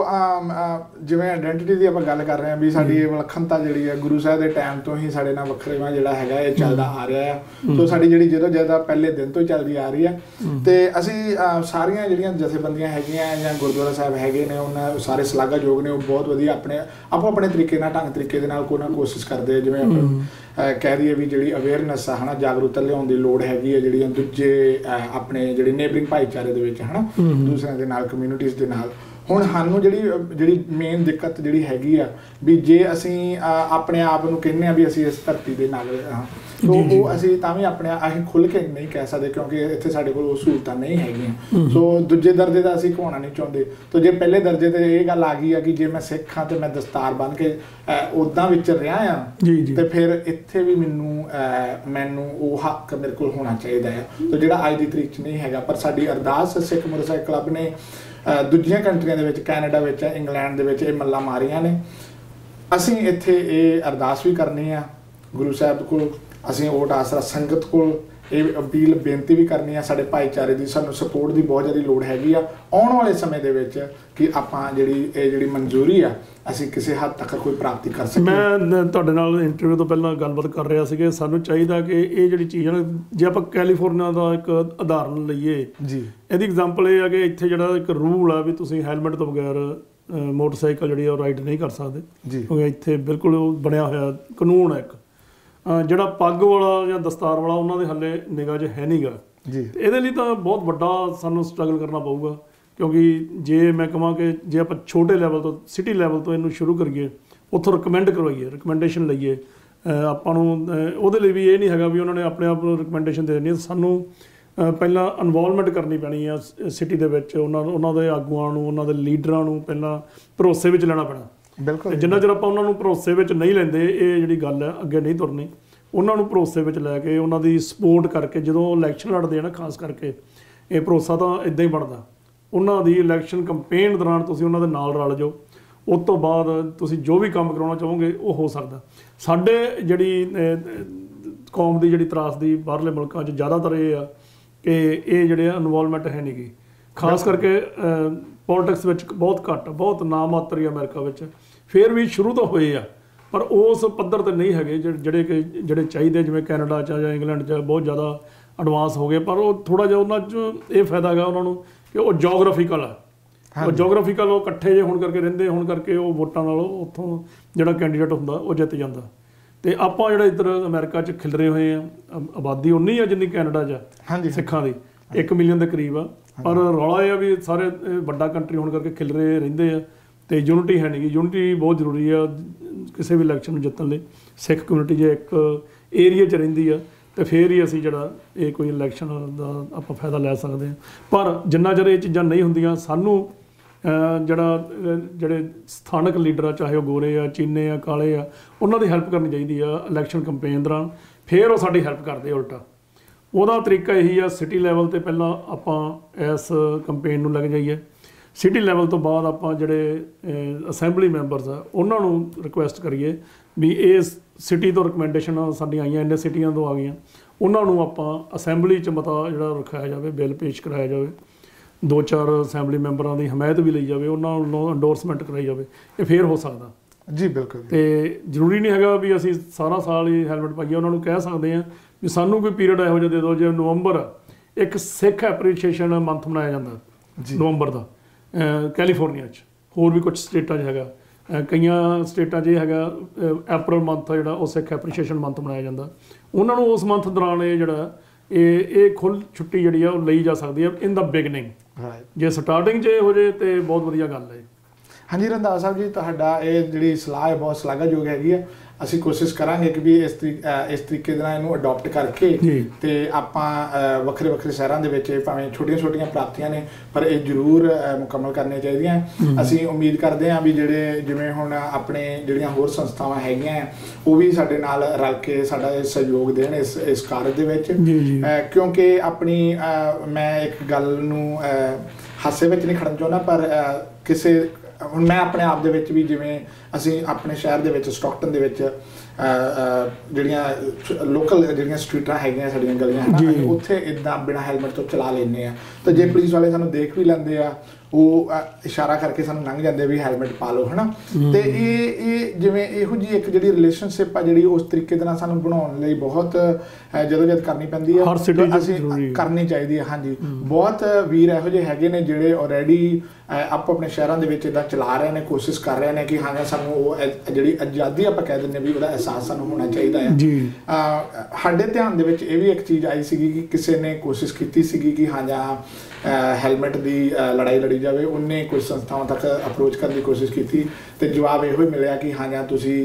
ਜਿਵੇਂ ਆਇਡੈਂਟੀਟੀ ਦੀ ਆਪਾਂ ਗੱਲ ਕਰ ਰਹੇ ਹਾਂ ਵੀ ਸਾਡੀ ਇਹ ਵਿਲੱਖਣਤਾ ਜਿਹੜੀ ਹੈ ਗੁਰੂ ਸਾਹਿਬ ਦੇ ਟਾਈਮ ਤੋਂ ਹੀ ਸਾਡੇ ਨਾਲ ਵੱਖਰੇਵਾ ਜਿਹੜਾ ਹੈਗਾ ਇਹ ਚੱਲਦਾ ਆ ਰਿਹਾ ਆ। ਸੋ ਸਾਡੀ ਜਿਹੜੀ ਜਦੋਂ ਜ਼ਿਆਦਾ ਪਹਿਲੇ ਦਿਨ ਤੋਂ ਚੱਲਦੀ ਆ ਰਹੀ ਆ ਤੇ ਅਸੀਂ ਸਾਰੀਆਂ ਜਿਹੜੀਆਂ ਜਥੇਬੰਦੀਆਂ ਹੈਗੀਆਂ ਜਾਂ ਗੁਰਦੁਆਰਾ ਸਾਹਿਬ ਹੈਗੇ ਨੇ ਉਹਨਾਂ ਸਾਰੇ ਸ਼ਲਾਘਾਯੋਗ ਨੇ, ਉਹ ਬਹੁਤ ਵਧੀਆ ਆਪਣੇ ਆਪੋ ਆਪਣੇ ਤਰੀਕੇ ਨਾਲ ਢੰਗ ਤਰੀਕੇ ਦੇ ਨਾਲ ਕੋਈ ਨਾ ਕੋਸ਼ਿਸ਼ ਕਰਦੇ ਆ। ਜਿਵੇਂ ਆਪਾਂ ਕਹਿ ਦਈਏ ਵੀ ਜਿਹੜੀ ਅਵੇਅਰਨੈਸ ਆ ਹੈ ਨਾ, ਜਾਗਰੂਕਤਾ ਲਿਆਉਣ ਦੀ ਲੋੜ ਹੈਗੀ ਹੈ ਜਿਹੜੀ ਦੂਜੇ ਆਪਣੇ ਜਿਹੜੇ ਨੇਬਰਿੰਗ ਭਾਈਚਾਰੇ ਦੇ ਵਿੱਚ ਹੈ ਨਾ, ਦੂਸਰਿਆਂ ਦੇ ਨਾਲ, ਕਮਿਊਨਿਟੀਜ਼ ਦੇ ਨਾਲ। ਹੁਣ ਸਾਨੂੰ ਜਿਹੜੀ ਜਿਹੜੀ ਮੇਨ ਦਿੱਕਤ ਜਿਹੜੀ ਹੈਗੀ ਆ ਵੀ ਜੇ ਅਸੀਂ ਆਪਣੇ ਆਪ ਨੂੰ ਕਹਿੰਦੇ ਆ ਵੀ ਅਸੀਂ ਇਸ ਧਰਤੀ ਦੇ ਨਾਗਰਿਕ ਹਾਂ, ਸੋ ਉਹ ਅਸੀਂ ਤਾਂ ਵੀ ਆਪਣੇ ਅਸੀਂ ਖੁੱਲ੍ਹ ਕੇ ਨਹੀਂ ਕਹਿ ਸਕਦੇ ਕਿਉਂਕਿ ਇੱਥੇ ਸਾਡੇ ਕੋਲ ਉਹ ਸਹੂਲਤਾਂ ਨਹੀਂ ਹੈਗੀਆਂ। ਸੋ ਦੂਜੇ ਦਰਜੇ ਦਾ ਅਸੀਂ ਘਵਾਉਣਾ ਨਹੀਂ ਚਾਹੁੰਦੇ। ਤਾਂ ਜੇ ਪਹਿਲੇ ਦਰਜੇ ਤੇ ਇਹ ਗੱਲ ਆ ਗਈ ਆ ਕਿ ਜੇ ਮੈਂ ਸਿੱਖ ਹਾਂ ਤੇ ਮੈਂ ਦਸਤਾਰ ਬੰਨ੍ਹ ਕੇ ਉੱਦਾਂ ਵਿੱਚ ਰਿਹਾ ਆ ਤੇ ਫਿਰ ਇੱਥੇ ਵੀ ਮੈਨੂੰ ਮੈਨੂੰ ਉਹ ਹੱਕ ਮੇਰੇ ਕੋਲ ਹੋਣਾ ਚਾਹੀਦਾ ਆ। ਤਾਂ ਜਿਹੜਾ ਅੱਜ ਦੀ ਤਰੀਕ 'ਚ ਨਹੀਂ ਹੈਗਾ। ਪਰ ਸਾਡੀ ਅਰਦਾਸ ਸਿੱਖ ਮੋਟਰਸਾਈਕਲ ਕਲੱਬ ਨੇ ਦੂਜੀਆਂ ਕੰਟਰੀਆਂ ਦੇ ਵਿੱਚ, ਕੈਨੇਡਾ ਵਿੱਚ, ਇੰਗਲੈਂਡ ਦੇ ਵਿੱਚ ਇਹ ਮੱਲਾਂ ਮਾਰੀਆਂ ਨੇ। ਅਸੀਂ ਇੱਥੇ ਇਹ ਅਰਦਾਸ ਵੀ ਕਰਨੀ ਆ ਗੁਰੂ ਸਾਹਿਬ ਕੋਲ, ਅਸੀਂ ਓਟ ਆਸਰਾ ਸੰਗਤ ਕੋਲ ਇਹ ਅਪੀਲ ਬੇਨਤੀ ਵੀ ਕਰਨੀ ਆ ਸਾਡੇ ਭਾਈਚਾਰੇ ਦੀ ਸਾਨੂੰ ਸਪੋਰਟ ਦੀ ਬਹੁਤ ਜ਼ਿਆਦਾ ਲੋੜ ਹੈਗੀ ਆ ਆਉਣ ਵਾਲੇ ਸਮੇਂ ਦੇ ਵਿੱਚ ਕਿ ਆਪਾਂ ਜਿਹੜੀ ਇਹ ਜਿਹੜੀ ਮਨਜ਼ੂਰੀ ਆ ਅਸੀਂ ਕਿਸੇ ਹੱਦ ਤੱਕ ਕੋਈ ਪ੍ਰਾਪਤੀ ਕਰ ਸਕੀਏ। ਮੈਂ ਤੁਹਾਡੇ ਨਾਲ ਇੰਟਰਵਿਊ ਤੋਂ ਪਹਿਲਾਂ ਗੱਲਬਾਤ ਕਰ ਰਿਹਾ ਸੀ ਕਿ ਸਾਨੂੰ ਚਾਹੀਦਾ ਕਿ ਇਹ ਜਿਹੜੀ ਚੀਜ਼ ਹੈ, ਜੇ ਆਪਾਂ ਕੈਲੀਫੋਰਨੀਆ ਦਾ ਇੱਕ ਉਦਾਹਰਨ ਲਈਏ ਜੀ, ਇਹਦੀ ਐਗਜ਼ਾਮਪਲ ਇਹ ਆ ਕਿ ਇੱਥੇ ਜਿਹੜਾ ਇੱਕ ਰੂਲ ਆ ਵੀ ਤੁਸੀਂ ਹੈਲਮਟ ਤੋਂ ਬਗੈਰ ਮੋਟਰਸਾਈਕਲ ਜਿਹੜੀ ਆ ਉਹ ਰਾਈਡ ਨਹੀਂ ਕਰ ਸਕਦੇ ਜੀ, ਕਿਉਂਕਿ ਇੱਥੇ ਬਿਲਕੁਲ ਉਹ ਬਣਿਆ ਹੋਇਆ ਕਾਨੂੰਨ ਹੈ ਇੱਕ। ਜਿਹੜਾ ਪੱਗ ਵਾਲਾ ਜਾਂ ਦਸਤਾਰ ਵਾਲਾ ਉਹਨਾਂ ਦੇ ਹੱਲੇ ਨਿਗਾਹ 'ਚ ਹੈ ਨਹੀਂ ਗਾ ਜੀ। ਇਹਦੇ ਲਈ ਤਾਂ ਬਹੁਤ ਵੱਡਾ ਸਾਨੂੰ ਸਟਰਗਲ ਕਰਨਾ ਪਊਗਾ ਕਿਉਂਕਿ ਜੇ ਮੈਂ ਕਹਾਂ ਕਿ ਜੇ ਆਪਾਂ ਛੋਟੇ ਲੈਵਲ ਤੋਂ, ਸਿਟੀ ਲੈਵਲ ਤੋਂ ਇਹਨੂੰ ਸ਼ੁਰੂ ਕਰੀਏ, ਉੱਥੋਂ ਰਿਕਮੈਂਡ ਕਰਵਾਈਏ, ਰਿਕਮੈਂਡੇਸ਼ਨ ਲਈਏ, ਆਪਾਂ ਨੂੰ ਉਹਦੇ ਲਈ ਵੀ ਇਹ ਨਹੀਂ ਹੈਗਾ ਵੀ ਉਹਨਾਂ ਨੇ ਆਪਣੇ ਆਪ ਨੂੰ ਰਿਕਮੈਂਡੇਸ਼ਨ ਦੇ ਦੇਣੀ। ਸਾਨੂੰ ਪਹਿਲਾਂ ਇਨਵੋਲਵਮੈਂਟ ਕਰਨੀ ਪੈਣੀ ਆ ਸਿਟੀ ਦੇ ਵਿੱਚ, ਉਹਨਾਂ ਉਹਨਾਂ ਦੇ ਆਗੂਆਂ ਨੂੰ, ਉਹਨਾਂ ਦੇ ਲੀਡਰਾਂ ਨੂੰ ਪਹਿਲਾਂ ਭਰੋਸੇ ਵਿੱਚ ਲੈਣਾ ਪੈਣਾ। ਬਿਲਕੁਲ। ਜਿੰਨਾ ਚਿਰ ਆਪਾਂ ਉਹਨਾਂ ਨੂੰ ਭਰੋਸੇ ਵਿੱਚ ਨਹੀਂ ਲੈਂਦੇ ਇਹ ਜਿਹੜੀ ਗੱਲ ਹੈ ਅੱਗੇ ਨਹੀਂ ਤੁਰਨੀ। ਉਹਨਾਂ ਨੂੰ ਭਰੋਸੇ ਵਿੱਚ ਲੈ ਕੇ ਉਹਨਾਂ ਦੀ ਸਪੋਰਟ ਕਰਕੇ ਜਦੋਂ ਇਲੈਕਸ਼ਨ ਲੜਦੇ ਆ ਨਾ, ਖਾਸ ਕਰਕੇ ਇਹ ਭਰੋਸਾ ਤਾਂ ਇੱਦਾਂ ਹੀ ਬਣਦਾ। ਉਹਨਾਂ ਦੀ ਇਲੈਕਸ਼ਨ ਕੰਪੇਨ ਦੌਰਾਨ ਤੁਸੀਂ ਉਹਨਾਂ ਦੇ ਨਾਲ ਰਲ ਜਾਓ, ਉਸ ਤੋਂ ਬਾਅਦ ਤੁਸੀਂ ਜੋ ਵੀ ਕੰਮ ਕਰਾਉਣਾ ਚਾਹੋਗੇ ਉਹ ਹੋ ਸਕਦਾ। ਸਾਡੇ ਜਿਹੜੀ ਕੌਮ ਦੀ ਜਿਹੜੀ ਤਰਾਸਦੀ ਬਾਹਰਲੇ ਮੁਲਕਾਂ 'ਚ ਜ਼ਿਆਦਾਤਰ ਇਹ ਆ ਕਿ ਇਹ ਜਿਹੜੇ ਇਨਵੋਲਵਮੈਂਟ ਹੈ ਨਹੀਂ ਗੀ, ਖਾਸ ਕਰਕੇ ਪੋਲੀਟਿਕਸ ਵਿੱਚ ਬਹੁਤ ਘੱਟ, ਬਹੁਤ ਨਾ ਮਾਤਰ ਹੀ ਅਮਰੀਕਾ ਵਿੱਚ ਫਿਰ ਵੀ ਸ਼ੁਰੂ ਤੋਂ ਹੋਏ ਆ, ਪਰ ਉਸ ਪੱਧਰ 'ਤੇ ਨਹੀਂ ਹੈਗੇ ਜਿਹੜੇ ਕਿ ਜਿਹੜੇ ਚਾਹੀਦੇ। ਜਿਵੇਂ ਕੈਨੇਡਾ 'ਚ ਜਾਂ ਇੰਗਲੈਂਡ 'ਚ ਬਹੁਤ ਜ਼ਿਆਦਾ ਐਡਵਾਂਸ ਹੋ ਗਏ, ਪਰ ਉਹ ਥੋੜ੍ਹਾ ਜਿਹਾ ਉਹਨਾਂ 'ਚ ਇਹ ਫਾਇਦਾ ਹੈਗਾ ਉਹਨਾਂ ਨੂੰ ਕਿ ਉਹ ਜੋਗਰਾਫੀਕਲ ਆ, ਉਹ ਜੋਗਰਾਫੀਕਲ ਉਹ ਇਕੱਠੇ ਜੇ ਹੋਣ ਕਰਕੇ ਰਹਿੰਦੇ ਹੋਣ ਕਰਕੇ ਉਹ ਵੋਟਾਂ ਨਾਲੋਂ ਉੱਥੋਂ ਜਿਹੜਾ ਕੈਂਡੀਡੇਟ ਹੁੰਦਾ ਉਹ ਜਿੱਤ ਜਾਂਦਾ। ਅਤੇ ਆਪਾਂ ਜਿਹੜਾ ਇੱਧਰ ਅਮਰੀਕਾ 'ਚ ਖਿਲਰੇ ਹੋਏ ਆ, ਆਬਾਦੀ ਉਨੀ ਆ ਜਿੰਨੀ ਕੈਨੇਡਾ 'ਚ ਹਾਂਜੀ ਸਿੱਖਾਂ ਦੀ, ਇੱਕ ਮਿਲੀਅਨ ਦੇ ਕਰੀਬ ਆ, ਪਰ ਰੌਲਾ ਇਹ ਆ ਵੀ ਸਾਰੇ ਵੱਡਾ ਕੰਟਰੀ ਹੋਣ ਕਰਕੇ ਖਿਲਰੇ ਰਹਿੰਦੇ ਆ ਅਤੇ ਯੂਨਿਟੀ ਹੈ ਨਹੀਂ ਗੀ। ਯੂਨਿਟੀ ਬਹੁਤ ਜ਼ਰੂਰੀ ਆ ਕਿਸੇ ਵੀ ਇਲੈਕਸ਼ਨ ਨੂੰ ਜਿੱਤਣ ਲਈ। ਸਿੱਖ ਕਮਿਊਨਿਟੀ ਜੇ ਇੱਕ ਏਰੀਏ 'ਚ ਰਹਿੰਦੀ ਆ ਅਤੇ ਫਿਰ ਹੀ ਅਸੀਂ ਜਿਹੜਾ ਇਹ ਕੋਈ ਇਲੈਕਸ਼ਨ ਦਾ ਆਪਾਂ ਫਾਇਦਾ ਲੈ ਸਕਦੇ ਹਾਂ। ਪਰ ਜਿੰਨਾ ਚਿਰ ਇਹ ਚੀਜ਼ਾਂ ਨਹੀਂ ਹੁੰਦੀਆਂ, ਸਾਨੂੰ ਜਿਹੜਾ ਜਿਹੜੇ ਸਥਾਨਕ ਲੀਡਰ ਆ, ਚਾਹੇ ਉਹ ਗੋਰੇ ਆ, ਚੀਨੇ ਆ, ਕਾਲੇ ਆ, ਉਹਨਾਂ ਦੀ ਹੈਲਪ ਕਰਨੀ ਚਾਹੀਦੀ ਆ ਇਲੈਕਸ਼ਨ ਕੰਪੇਨ ਦੌਰਾਨ। ਫਿਰ ਉਹ ਸਾਡੀ ਹੈਲਪ ਕਰਦੇ ਉਲਟਾ। ਉਹਦਾ ਤਰੀਕਾ ਇਹੀ ਆ, ਸਿਟੀ ਲੈਵਲ 'ਤੇ ਪਹਿਲਾਂ ਆਪਾਂ ਇਸ ਕੰਪੇਨ ਨੂੰ ਲੱਗ ਜਾਈਏ, ਸਿਟੀ ਲੈਵਲ ਤੋਂ ਬਾਅਦ ਆਪਾਂ ਜਿਹੜੇ ਅਸੈਂਬਲੀ ਮੈਂਬਰਸ ਆ ਉਹਨਾਂ ਨੂੰ ਰਿਕੁਐਸਟ ਕਰੀਏ ਵੀ ਇਹ ਸਿਟੀ ਤੋਂ ਰਿਕਮੈਂਡੇਸ਼ਨ ਸਾਡੀਆਂ ਆਈਆਂ, ਇੰਨੇ ਸਿਟੀਆਂ ਤੋਂ ਆ ਗਈਆਂ, ਉਹਨਾਂ ਨੂੰ ਆਪਾਂ ਅਸੈਂਬਲੀ 'ਚ ਮਤਾ ਜਿਹੜਾ ਰਖਾਇਆ ਜਾਵੇ, ਬਿੱਲ ਪੇਸ਼ ਕਰਾਇਆ ਜਾਵੇ, ਦੋ ਚਾਰ ਅਸੈਂਬਲੀ ਮੈਂਬਰਾਂ ਦੀ ਹਮਾਇਤ ਵੀ ਲਈ ਜਾਵੇ, ਉਹਨਾਂ ਨੂੰ ਅੰਡੋਰਸਮੈਂਟ ਕਰਾਈ ਜਾਵੇ। ਇਹ ਫੇਰ ਹੋ ਸਕਦਾ ਜੀ। ਬਿਲਕੁਲ। ਅਤੇ ਜ਼ਰੂਰੀ ਨਹੀਂ ਹੈਗਾ ਵੀ ਅਸੀਂ ਸਾਰਾ ਸਾਲ ਹੀ ਹੈਲਮਟ ਪਾਈਏ। ਉਹਨਾਂ ਨੂੰ ਕਹਿ ਸਕਦੇ ਹਾਂ ਵੀ ਸਾਨੂੰ ਕੋਈ ਪੀਰੀਅਡ ਇਹੋ ਜਿਹਾ ਦੇ ਦਿਓ। ਜਿਵੇਂ ਨਵੰਬਰ ਇੱਕ ਸਿੱਖ ਐਪਰੀਸ਼ੀਏਸ਼ਨ ਮੰਥ ਮਨਾਇਆ ਜਾਂਦਾ ਨਵੰਬਰ ਦਾ ਕੈਲੀਫੋਰਨੀਆ 'ਚ, ਹੋਰ ਵੀ ਕੁਛ ਸਟੇਟਾਂ 'ਚ ਹੈਗਾ, ਕਈਆਂ ਸਟੇਟਾਂ 'ਚ ਇਹ ਹੈਗਾ ਅਪ੍ਰੈਲ ਮੰਥ ਜਿਹੜਾ ਉਹ ਸਿੱਖ ਐਪਰੀਸ਼ੀਏਸ਼ਨ ਮੰਥ ਮਨਾਇਆ ਜਾਂਦਾ। ਉਹਨਾਂ ਨੂੰ ਉਸ ਮੰਥ ਦੌਰਾਨ ਇਹ ਜਿਹੜਾ ਇਹ ਇਹ ਖੁੱਲ੍ਹ ਛੁੱਟੀ ਜਿਹੜੀ ਆ ਉਹ ਲਈ ਜਾ ਸਕਦੀ ਹੈ ਇਨ ਦਾ ਬਿਗਨਿੰਗ। ਜੇ ਸਟਾਰਟਿੰਗ 'ਚ ਇਹ ਹੋ ਜਾਏ ਤਾਂ ਬਹੁਤ ਵਧੀਆ ਗੱਲ ਹੈ। ਹਾਂਜੀ ਰੰਧਾਵਾ ਸਾਹਿਬ ਜੀ, ਤੁਹਾਡਾ ਇਹ ਜਿਹੜੀ ਸਲਾਹ ਹੈ ਬਹੁਤ ਸ਼ਲਾਘਾਯੋਗ ਹੈਗੀ ਹੈ। ਅਸੀਂ ਕੋਸ਼ਿਸ਼ ਕਰਾਂਗੇ ਕਿ ਵੀ ਇਸ ਤਰੀ ਇਸ ਤਰੀਕੇ ਦੇ ਨਾਲ ਇਹਨੂੰ ਅਡਾਪਟ ਕਰਕੇ ਤੇ ਆਪਾਂ ਵੱਖਰੇ ਵੱਖਰੇ ਸ਼ਹਿਰਾਂ ਦੇ ਵਿੱਚ ਭਾਵੇਂ ਛੋਟੀਆਂ ਛੋਟੀਆਂ ਪ੍ਰਾਪਤੀਆਂ ਨੇ ਪਰ ਇਹ ਜ਼ਰੂਰ ਮੁਕੰਮਲ ਕਰਨੀਆਂ ਚਾਹੀਦੀਆਂ। ਅਸੀਂ ਉਮੀਦ ਕਰਦੇ ਹਾਂ ਵੀ ਜਿਹੜੇ ਜਿਵੇਂ ਹੁਣ ਆਪਣੇ ਜਿਹੜੀਆਂ ਹੋਰ ਸੰਸਥਾਵਾਂ ਹੈਗੀਆਂ ਉਹ ਵੀ ਸਾਡੇ ਨਾਲ ਰਲ ਕੇ ਸਾਡਾ ਸਹਿਯੋਗ ਦੇਣ ਇਸ ਇਸ ਕਾਰਜ ਦੇ ਵਿੱਚ, ਕਿਉਂਕਿ ਆਪਣੀ ਮੈਂ ਇੱਕ ਗੱਲ ਨੂੰ ਹਾਸੇ ਵਿੱਚ ਨਹੀਂ ਖੜਨ ਚਾਹੁੰਦਾ ਪਰ ਕਿਸੇ ਹੁਣ ਮੈਂ ਆਪਣੇ ਆਪ ਦੇ ਵਿੱਚ ਵੀ ਜਿਵੇਂ ਅਸੀਂ ਆਪਣੇ ਸ਼ਹਿਰ ਦੇ ਵਿੱਚ ਸਟਾਕਟਨ ਦੇ ਵਿੱਚ ਜਿਹੜੀਆਂ ਲੋਕਲ ਜਿਹੜੀਆਂ ਸਟਰੀਟਾਂ ਹੈਗੀਆਂ ਸਾਡੀਆਂ ਗਲੀਆਂ ਹਨ ਉੱਥੇ ਇੱਦਾਂ ਬਿਨਾਂ ਹੈਲਮਟ ਤੋਂ ਚਲਾ ਲੈਂਦੇ ਹਾਂ ਤਾਂ ਜੇ ਪੁਲਿਸ ਵਾਲੇ ਸਾਨੂੰ ਦੇਖ ਵੀ ਲੈਂਦੇ ਆ ਉਹ ਇਸ਼ਾਰਾ ਕਰਕੇ ਸਾਨੂੰ ਲੰਘ ਜਾਂਦੇ ਵੀ ਹੈਲਮਟ ਪਾ ਲਓ ਹੈ ਨਾ। ਤੇ ਇਹ ਇਹ ਜਿਵੇਂ ਇਹੋ ਜਿਹੀ ਇੱਕ ਜਿਹੜੀ ਰਿਲੇਸ਼ਨਸ਼ਿਪ ਆ ਜਿਹੜੀ ਉਸ ਤਰੀਕੇ ਦੇ ਨਾਲ ਸਾਨੂੰ ਬਣਾਉਣ ਲਈ ਬਹੁਤ ਜਦੋਂ ਜਦ ਕਰਨੀ ਪੈਂਦੀ ਹੈ ਅਸੀਂ ਕਰਨੀ ਚਾਹੀਦੀ ਹੈ। ਹਾਂਜੀ, ਬਹੁਤ ਵੀਰ ਇਹੋ ਜਿਹੇ ਹੈਗੇ ਨੇ ਜਿਹੜੇ ਆਲਰੇਡੀ ਆਪੋ ਆਪਣੇ ਸ਼ਹਿਰਾਂ ਦੇ ਵਿੱਚ ਇੱਦਾਂ ਚਲਾ ਰਹੇ ਨੇ, ਕੋਸ਼ਿਸ਼ ਕਰ ਰਹੇ ਨੇ ਕਿ ਹਾਂ ਸਾਨੂੰ ਉਹ ਜਿਹੜੀ ਆਜ਼ਾਦੀ ਆਪਾਂ ਕਹਿ ਦਿੰਦੇ ਵੀ ਉਹਦਾ ਅਹਿਸਾਸ ਸਾਨੂੰ ਹੋਣਾ ਚਾਹੀਦਾ ਹੈ। ਸਾਡੇ ਧਿਆਨ ਦੇ ਵਿੱਚ ਇਹ ਵੀ ਇੱਕ ਚੀਜ਼ ਆਈ ਸੀਗੀ ਕਿ ਕਿਸੇ ਨੇ ਕੋਸ਼ਿਸ਼ ਕੀਤੀ ਸੀਗੀ ਕਿ ਹਾਂ ਜਾਂ ਹੈਲਮਟ ਦੀ ਲੜਾਈ ਲੜੀ ਜਾਵੇ। ਉਹਨੇ ਕੁਝ ਸੰਸਥਾਵਾਂ ਤੱਕ ਅਪਰੋਚ ਕਰਨ ਦੀ ਕੋਸ਼ਿਸ਼ ਕੀਤੀ ਤੇ ਜਵਾਬ ਇਹੋ ਹੀ ਮਿਲਿਆ ਕਿ ਹਾਂ ਜਾਂ ਤੁਸੀਂ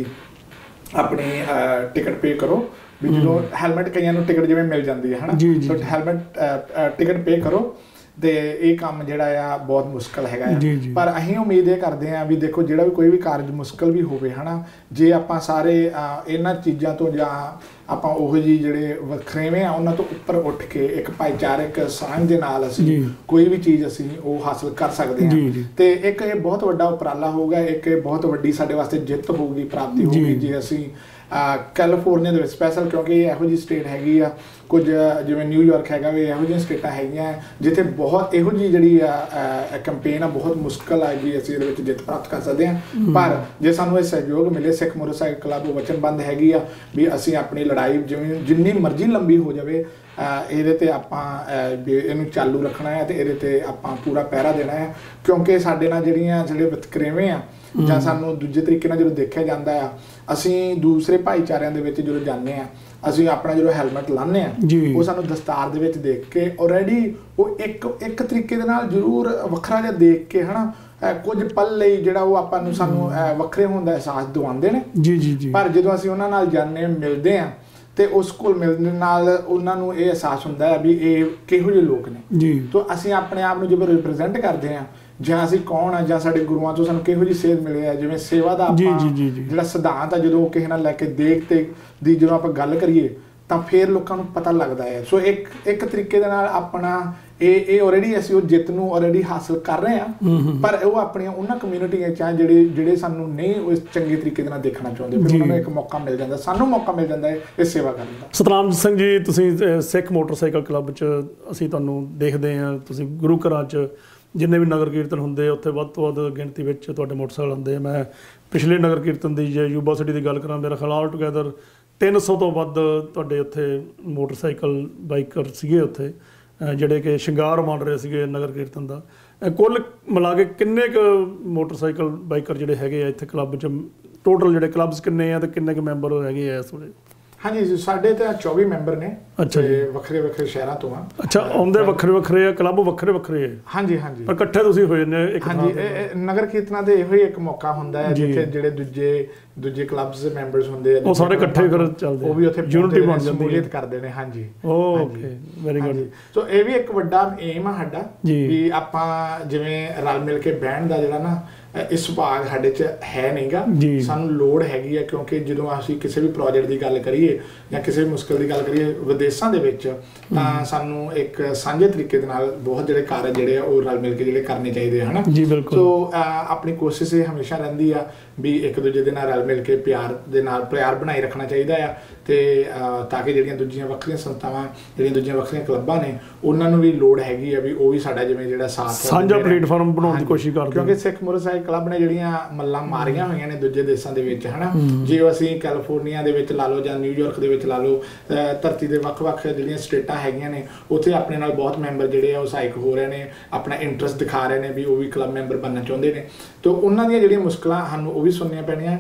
ਆਪਣੀ ਟਿਕਟ ਪੇ ਕਰੋ ਵੀ ਜਦੋਂ ਹੈਲਮਟ ਕਈਆਂ ਨੂੰ ਟਿਕਟ ਜਿਵੇਂ ਮਿਲ ਜਾਂਦੀ ਹੈ ਹੈ ਨਾ, ਤਾਂ ਹੈਲਮਟ ਟਿਕਟ ਪੇ ਕਰੋ ਤੇ ਇਹ ਕੰਮ ਜਿਹੜਾ ਆ ਬਹੁਤ ਮੁਸ਼ਕਲ ਹੈਗਾ ਆ। ਪਰ ਅਸੀਂ ਉਮੀਦ ਇਹ ਕਰਦੇ ਹਾਂ ਵੀ ਦੇਖੋ ਜਿਹੜਾ ਵੀ ਕੋਈ ਵੀ ਕਾਰਜ ਮੁਸ਼ਕਲ ਵੀ ਹੋਵੇ ਹੈ ਨਾ, ਜੇ ਆਪਾਂ ਸਾਰੇ ਇਹਨਾਂ ਚੀਜ਼ਾਂ ਤੋਂ ਜਾਂ ਆਪਾਂ ਉਹੋ ਜਿਹੀ ਜਿਹੜੇ ਵੱਖਰੇਵੇਂ ਆ ਉਹਨਾਂ ਤੋਂ ਉੱਪਰ ਉੱਠ ਕੇ ਇੱਕ ਭਾਈਚਾਰਕ ਸਾਂਝ ਦੇ ਨਾਲ ਅਸੀਂ ਕੋਈ ਵੀ ਚੀਜ਼ ਅਸੀਂ ਉਹ ਹਾਸਲ ਕਰ ਸਕਦੇ ਹਾਂ। ਤੇ ਇੱਕ ਇਹ ਬਹੁਤ ਵੱਡਾ ਉਪਰਾਲਾ ਹੋਊਗਾ, ਇੱਕ ਬਹੁਤ ਵੱਡੀ ਸਾਡੇ ਵਾਸਤੇ ਜਿੱਤ ਹੋਊਗੀ, ਪ੍ਰਾਪਤੀ ਹੋਊਗੀ ਜੇ ਅਸੀਂ ਕੈਲੀਫੋਰਨੀਆ ਦੇ ਵਿੱਚ ਸਪੈਸ਼ਲ, ਕਿਉਂਕਿ ਇਹ ਇਹੋ ਜਿਹੀ ਸਟੇਟ ਹੈਗੀ ਆ, ਕੁਝ ਜਿਵੇਂ ਨਿਊਯਾਰਕ ਹੈਗਾ ਵੀ ਇਹੋ ਜਿਹੀਆਂ ਸਟੇਟਾਂ ਹੈਗੀਆਂ ਜਿੱਥੇ ਬਹੁਤ ਇਹੋ ਜਿਹੀ ਜਿਹੜੀ ਆ ਕੈਂਪੇਨ ਆ ਬਹੁਤ ਮੁਸ਼ਕਲ ਆ ਜੀ ਅਸੀਂ ਇਹਦੇ ਵਿੱਚ ਜਿੱਤ ਪ੍ਰਾਪਤ ਕਰ ਸਕਦੇ ਹਾਂ। ਪਰ ਜੇ ਸਾਨੂੰ ਇਹ ਸਹਿਯੋਗ ਮਿਲੇ, ਸਿੱਖ ਮੋਟਰਸਾਈਕਲ ਕਲੱਬ ਵਚਨਬੱਧ ਹੈਗੀ ਆ ਵੀ ਅਸੀਂ ਆਪਣੀ ਲੜਾਈ ਜਿਵੇਂ ਜਿੰਨੀ ਮਰਜ਼ੀ ਲੰਬੀ ਹੋ ਜਾਵੇ ਇਹਦੇ ਤੇ ਆਪਾਂ ਇਹਨੂੰ ਚਾਲੂ ਰੱਖਣਾ ਹੈ ਤੇ ਇਹਦੇ ਤੇ ਆਪਾਂ ਪੂਰਾ ਪਹਿਰਾ ਦੇਣਾ ਹੈ, ਕਿਉਂਕਿ ਸਾਡੇ ਨਾਲ ਜਿਹੜੀਆਂ ਜਿਹੜੇ ਵਿਤਕਰੇਵੇਂ ਆ ਜਾਂ ਸਾਨੂੰ ਦੂਜੇ ਤਰੀਕੇ ਨਾਲ ਜਦੋਂ ਦੇਖਿਆ ਜਾਂਦਾ ਆ, ਅਸੀਂ ਦੂਸਰੇ ਭਾਈਚਾਰਿਆਂ ਦੇ ਵਿੱਚ ਜਦੋਂ ਜਾਂਦੇ ਆ ਅਸੀਂ ਆਪਣਾ ਜਦੋਂ ਹੈਲਮਟ ਲਾਉਂਦੇ ਆ ਉਹ ਸਾਨੂੰ ਦਸਤਾਰ ਦੇ ਵਿੱਚ ਦੇਖ ਕੇ ਆਲਰੇਡੀ ਉਹ ਇੱਕ ਇੱਕ ਤਰੀਕੇ ਦੇ ਨਾਲ ਜ਼ਰੂਰ ਵੱਖਰਾ ਜਿਹਾ ਦੇਖ ਕੇ ਹੈ ਨਾ ਕੁਝ ਪਲ ਲਈ ਜਿਹੜਾ ਉਹ ਆਪਾਂ ਨੂੰ ਸਾਨੂੰ ਵੱਖਰੇ ਹੋਣ ਦਾ ਅਹਿਸਾਸ ਦਿਵਾਉਂਦੇ ਨੇ। ਜੀ ਜੀ ਜੀ ਪਰ ਜਦੋਂ ਅਸੀਂ ਉਹਨਾਂ ਨਾਲ ਜਾਂਦੇ ਮਿਲਦੇ ਆ ਤੇ ਉਸ ਕੋਲ ਮਿਲਣ ਨਾਲ ਉਹਨਾਂ ਨੂੰ ਇਹ ਅਹਿਸਾਸ ਹੁੰਦਾ ਹੈ ਵੀ ਇਹ ਕਿਹੋ ਜਿਹੇ ਲੋਕ ਨੇ ਜੀ। ਤਾਂ ਅਸੀਂ ਆਪਣੇ ਆਪ ਨੂੰ ਜਦੋਂ ਰਿਪਰੈਜ਼ੈਂਟ ਕਰਦੇ ਆ ਜਾਂ ਅਸੀਂ ਕੌਣ ਆ ਜਾਂ ਸਾਡੇ ਗੁਰੂਆਂ ਤੋਂ ਸਾਨੂੰ ਕਿਹੋ ਜਿਹੀ ਸੇਧ ਮਿਲੀ ਆ, ਜਿਵੇਂ ਸੇਵਾ ਦਾ ਆਪਾਂ ਜਿਹੜਾ ਸਿਧਾਂਤ ਆ ਜਦੋਂ ਕਿਸੇ ਨਾਲ ਲੈ ਕੇ ਦੇਖ ਤੇ ਦੀ ਜਦੋਂ ਆਪਾਂ ਗੱਲ ਕਰੀਏ ਤਾਂ ਫਿਰ ਲੋਕਾਂ ਨੂੰ ਪਤਾ ਲੱਗਦਾ ਹੈ। ਸੋ ਇੱਕ ਇੱਕ ਤਰੀਕੇ ਦੇ ਨਾਲ ਆਪਣਾ ਇਹ ਇਹ ਆਲਰੇਡੀ ਅਸੀਂ ਉਹ ਜਿੱਤ ਨੂੰ ਆਲਰੇਡੀ ਹਾਸਲ ਕਰ ਰਹੇ ਹਾਂ, ਪਰ ਉਹ ਆਪਣੀਆਂ ਉਹਨਾਂ ਕਮਿਊਨਿਟੀਆਂ ਚ ਜਿਹੜੇ ਜਿਹੜੇ ਸਾਨੂੰ ਨਹੀਂ ਉਸ ਚੰਗੇ ਤਰੀਕੇ ਦੇ ਨਾਲ ਦੇਖਣਾ ਚਾਹੁੰਦੇ, ਫਿਰ ਉਹਨਾਂ ਨੂੰ ਇੱਕ ਮੌਕਾ ਮਿਲ ਜਾਂਦਾ, ਸਾਨੂੰ ਮੌਕਾ ਮਿਲ ਜਾਂਦਾ ਹੈ ਇਹ ਸੇਵਾ ਕਰਨ ਦਾ। ਸਤਨਾਮ ਸਿੰਘ ਜੀ, ਤੁਸੀਂ ਸਿੱਖ ਮੋਟਰਸਾਈਕਲ ਕਲੱਬ 'ਚ ਅਸੀਂ ਤੁਹਾਨੂੰ ਦੇਖਦੇ ਹਾਂ, ਤੁਸੀਂ ਗੁਰੂ ਘਰਾਂ 'ਚ ਜਿੰਨੇ ਵੀ ਨਗਰ ਕੀਰਤਨ ਹੁੰਦੇ ਉੱਥੇ ਵੱਧ ਤੋਂ ਵੱਧ ਗਿਣਤੀ ਵਿੱਚ ਤੁਹਾਡੇ ਮੋਟਰਸਾਈਕਲ ਹੁੰਦੇ। ਮੈਂ ਪਿਛਲੇ ਨਗਰ ਕੀਰਤਨ ਦੀ ਜੇ ਯੂਬਾ ਸਿਟੀ ਦੀ ਗੱਲ ਕਰਾਂ, ਮੇਰਾ ਖਿਆਲ ਆਲ ਟੂਗੈਦਰ ਤਿੰਨ ਸੌ ਤੋਂ ਵੱਧ ਤੁਹਾਡੇ ਉੱਥੇ ਮੋਟਰਸਾਈਕਲ ਬਾਈਕਰ ਸੀਗੇ ਉੱਥੇ ਜਿਹੜੇ ਕਿ ਸ਼ਿੰਗਾਰ ਮੰਨ ਰਹੇ ਸੀਗੇ ਨਗਰ ਕੀਰਤਨ ਦਾ। ਕੁੱਲ ਮਿਲਾ ਕੇ ਕਿੰਨੇ ਕੁ ਮੋਟਰਸਾਈਕਲ ਬਾਈਕਰ ਜਿਹੜੇ ਹੈਗੇ ਆ ਇੱਥੇ ਕਲੱਬ 'ਚ, ਟੋਟਲ ਜਿਹੜੇ ਕਲੱਬਸ ਕਿੰਨੇ ਆ ਤੇ ਕਿੰਨੇ ਕੁ ਮੈਂਬਰ ਹੈਗੇ ਆ ਇਸ ਵੇਲੇ? ਹਾਂਜੀ, ਸਾਡੇ ਤਾਂ ਚੌਵੀ ਮੈਂਬਰ ਨੇ। ਅੱਛਾ ਜੀ, ਵੱਖਰੇ ਵੱਖਰੇ ਸ਼ਹਿਰਾਂ ਤੋਂ ਆ। ਅੱਛਾ, ਆਉਂਦੇ ਵੱਖਰੇ ਵੱਖਰੇ ਆ, ਕਲੱਬ ਵੱਖਰੇ ਵੱਖਰੇ ਆ? ਹਾਂਜੀ ਹਾਂਜੀ, ਪਰ ਇਕੱਠੇ ਤੁਸੀਂ ਹੋਏ ਨੇ ਇੱਕ? ਹਾਂਜੀ, ਨਗਰ ਕੀਰਤਨਾਂ ਦੇ ਇਹੋ ਹੀ ਇੱਕ ਮੌਕਾ ਹੁੰਦਾ ਹੈ ਜਿੱਥੇ ਜਿਹੜੇ ਦੂਜੇ ਦੂਜੇ ਕਲੱਬਸ ਦੇ ਮੈਂਬਰਸ ਹੁੰਦੇ ਆ ਉਹ ਸਾਰੇ ਇਕੱਠੇ ਫਿਰ ਚੱਲਦੇ, ਉਹ ਵੀ ਉੱਥੇ ਯੂਨਿਟੀ ਬਣ ਜਾਂਦੀ ਹੈ, ਕਰਦੇ ਨੇ। ਹਾਂਜੀ, ਓਕੇ, ਵੈਰੀ ਗੁੱਡ। ਸੋ ਇਹ ਵੀ ਇੱਕ ਵੱਡਾ ਏਮ ਆ ਸਾਡਾ ਵੀ ਆਪਾਂ ਜਿਵੇਂ ਰਲ ਮਿਲ ਕੇ ਬਹਿਣ ਦਾ ਜਿਹੜਾ ਨਾ ਇਹ ਸੁਭਾਗ ਸਾਡੇ 'ਚ ਹੈ ਨਹੀਂਗਾ, ਸਾਨੂੰ ਲੋੜ ਹੈਗੀ ਆ, ਕਿਉਂਕਿ ਜਦੋਂ ਅਸੀਂ ਕਿਸੇ ਵੀ ਪ੍ਰੋਜੈਕਟ ਦੀ ਗੱਲ ਕਰੀਏ ਜਾਂ ਕਿਸੇ ਵੀ ਮੁਸ਼ਕਿਲ ਦੀ ਗੱਲ ਕਰੀਏ ਵਿਦੇਸ਼ਾਂ ਦੇ ਵਿੱਚ ਤਾਂ ਸਾਨੂੰ ਇੱਕ ਸਾਂਝੇ ਤਰੀਕੇ ਦੇ ਨਾਲ ਬਹੁਤ ਜਿਹੜੇ ਕਾਰਜ ਜਿਹੜੇ ਆ ਉਹ ਰਲ ਮਿਲ ਕੇ ਜਿਹੜੇ ਕਰਨੇ ਚਾਹੀਦੇ ਆ, ਹੈ ਨਾ ਜੀ। ਬਿਲਕੁਲ। ਸੋ ਆਪਣੀ ਕੋਸ਼ਿਸ਼ ਇਹ ਹਮੇਸ਼ਾ ਰਹਿੰਦੀ ਆ ਵੀ ਇੱਕ ਦੂਜੇ ਦੇ ਨਾਲ ਰਲ ਮਿਲ ਕੇ ਪਿਆਰ ਦੇ ਨਾਲ ਪਿਆਰ ਬਣਾਈ ਰੱਖਣਾ ਚਾਹੀਦਾ ਆ, ਤੇ ਤਾਂ ਕਿ ਜਿਹੜੀਆਂ ਦੂਜੀਆਂ ਵੱਖਰੀਆਂ ਸੰਸਥਾਵਾਂ ਜਿਹੜੀਆਂ ਦੂਜੀਆਂ ਵੱਖਰੀਆਂ ਕਲੱਬਾਂ ਨੇ ਉਹਨਾਂ ਨੂੰ ਵੀ ਲੋੜ ਹੈਗੀ ਆ ਵੀ ਉਹ ਵੀ ਸਾਡਾ ਜਿਵੇਂ ਜਿਹੜਾ ਸਾਥ ਸਾਂਝਾ ਪਲੇਟਫਾਰਮ ਬਣਾਉਣ ਦੀ ਕੋਸ਼ਿਸ਼ ਕਰਦੇ, ਕਿਉਂਕਿ ਸਿੱਖ ਮੋਟਰਸਾਈਕਲ ਕਲੱਬ ਨੇ ਜਿਹੜੀਆਂ ਮੱਲਾਂ ਮਾਰੀਆਂ ਹੋਈਆਂ ਨੇ ਦੂਜੇ ਦੇਸ਼ਾਂ ਦੇ ਵਿੱਚ, ਹੈ ਨਾ। ਜੇ ਅਸੀਂ ਕੈਲੀਫੋਰਨੀਆ ਦੇ ਵਿੱਚ ਲਾ ਲਓ ਜਾਂ ਨਿਊਯਾਰਕ ਦੇ ਵਿੱਚ ਲਾ ਲਓ, ਧਰਤੀ ਦੇ ਵੱਖ-ਵੱਖ ਜਿਹੜੀਆਂ ਸਟੇਟਾਂ ਹੈਗੀਆਂ ਨੇ ਉੱਥੇ ਆਪਣੇ ਨਾਲ ਬਹੁਤ ਮੈਂਬਰ ਜਿਹੜੇ ਆ ਉਹ ਸਹਾਇਕ ਹੋ ਰਹੇ ਨੇ, ਆਪਣਾ ਇੰਟਰਸਟ ਦਿਖਾ ਰਹੇ ਨੇ ਵੀ ਉਹ ਵੀ ਕਲੱਬ ਮੈਂਬਰ ਬਣਨਾ ਚਾਹੁੰਦੇ ਨੇ। ਤਾਂ ਉਹਨਾਂ ਦੀਆਂ ਜਿਹੜੀਆਂ ਮੁਸ਼ਕਲਾਂ ਸਾਨੂੰ ਉਹ ਵੀ ਸੁਣਨੀਆਂ ਪੈਣੀਆਂ,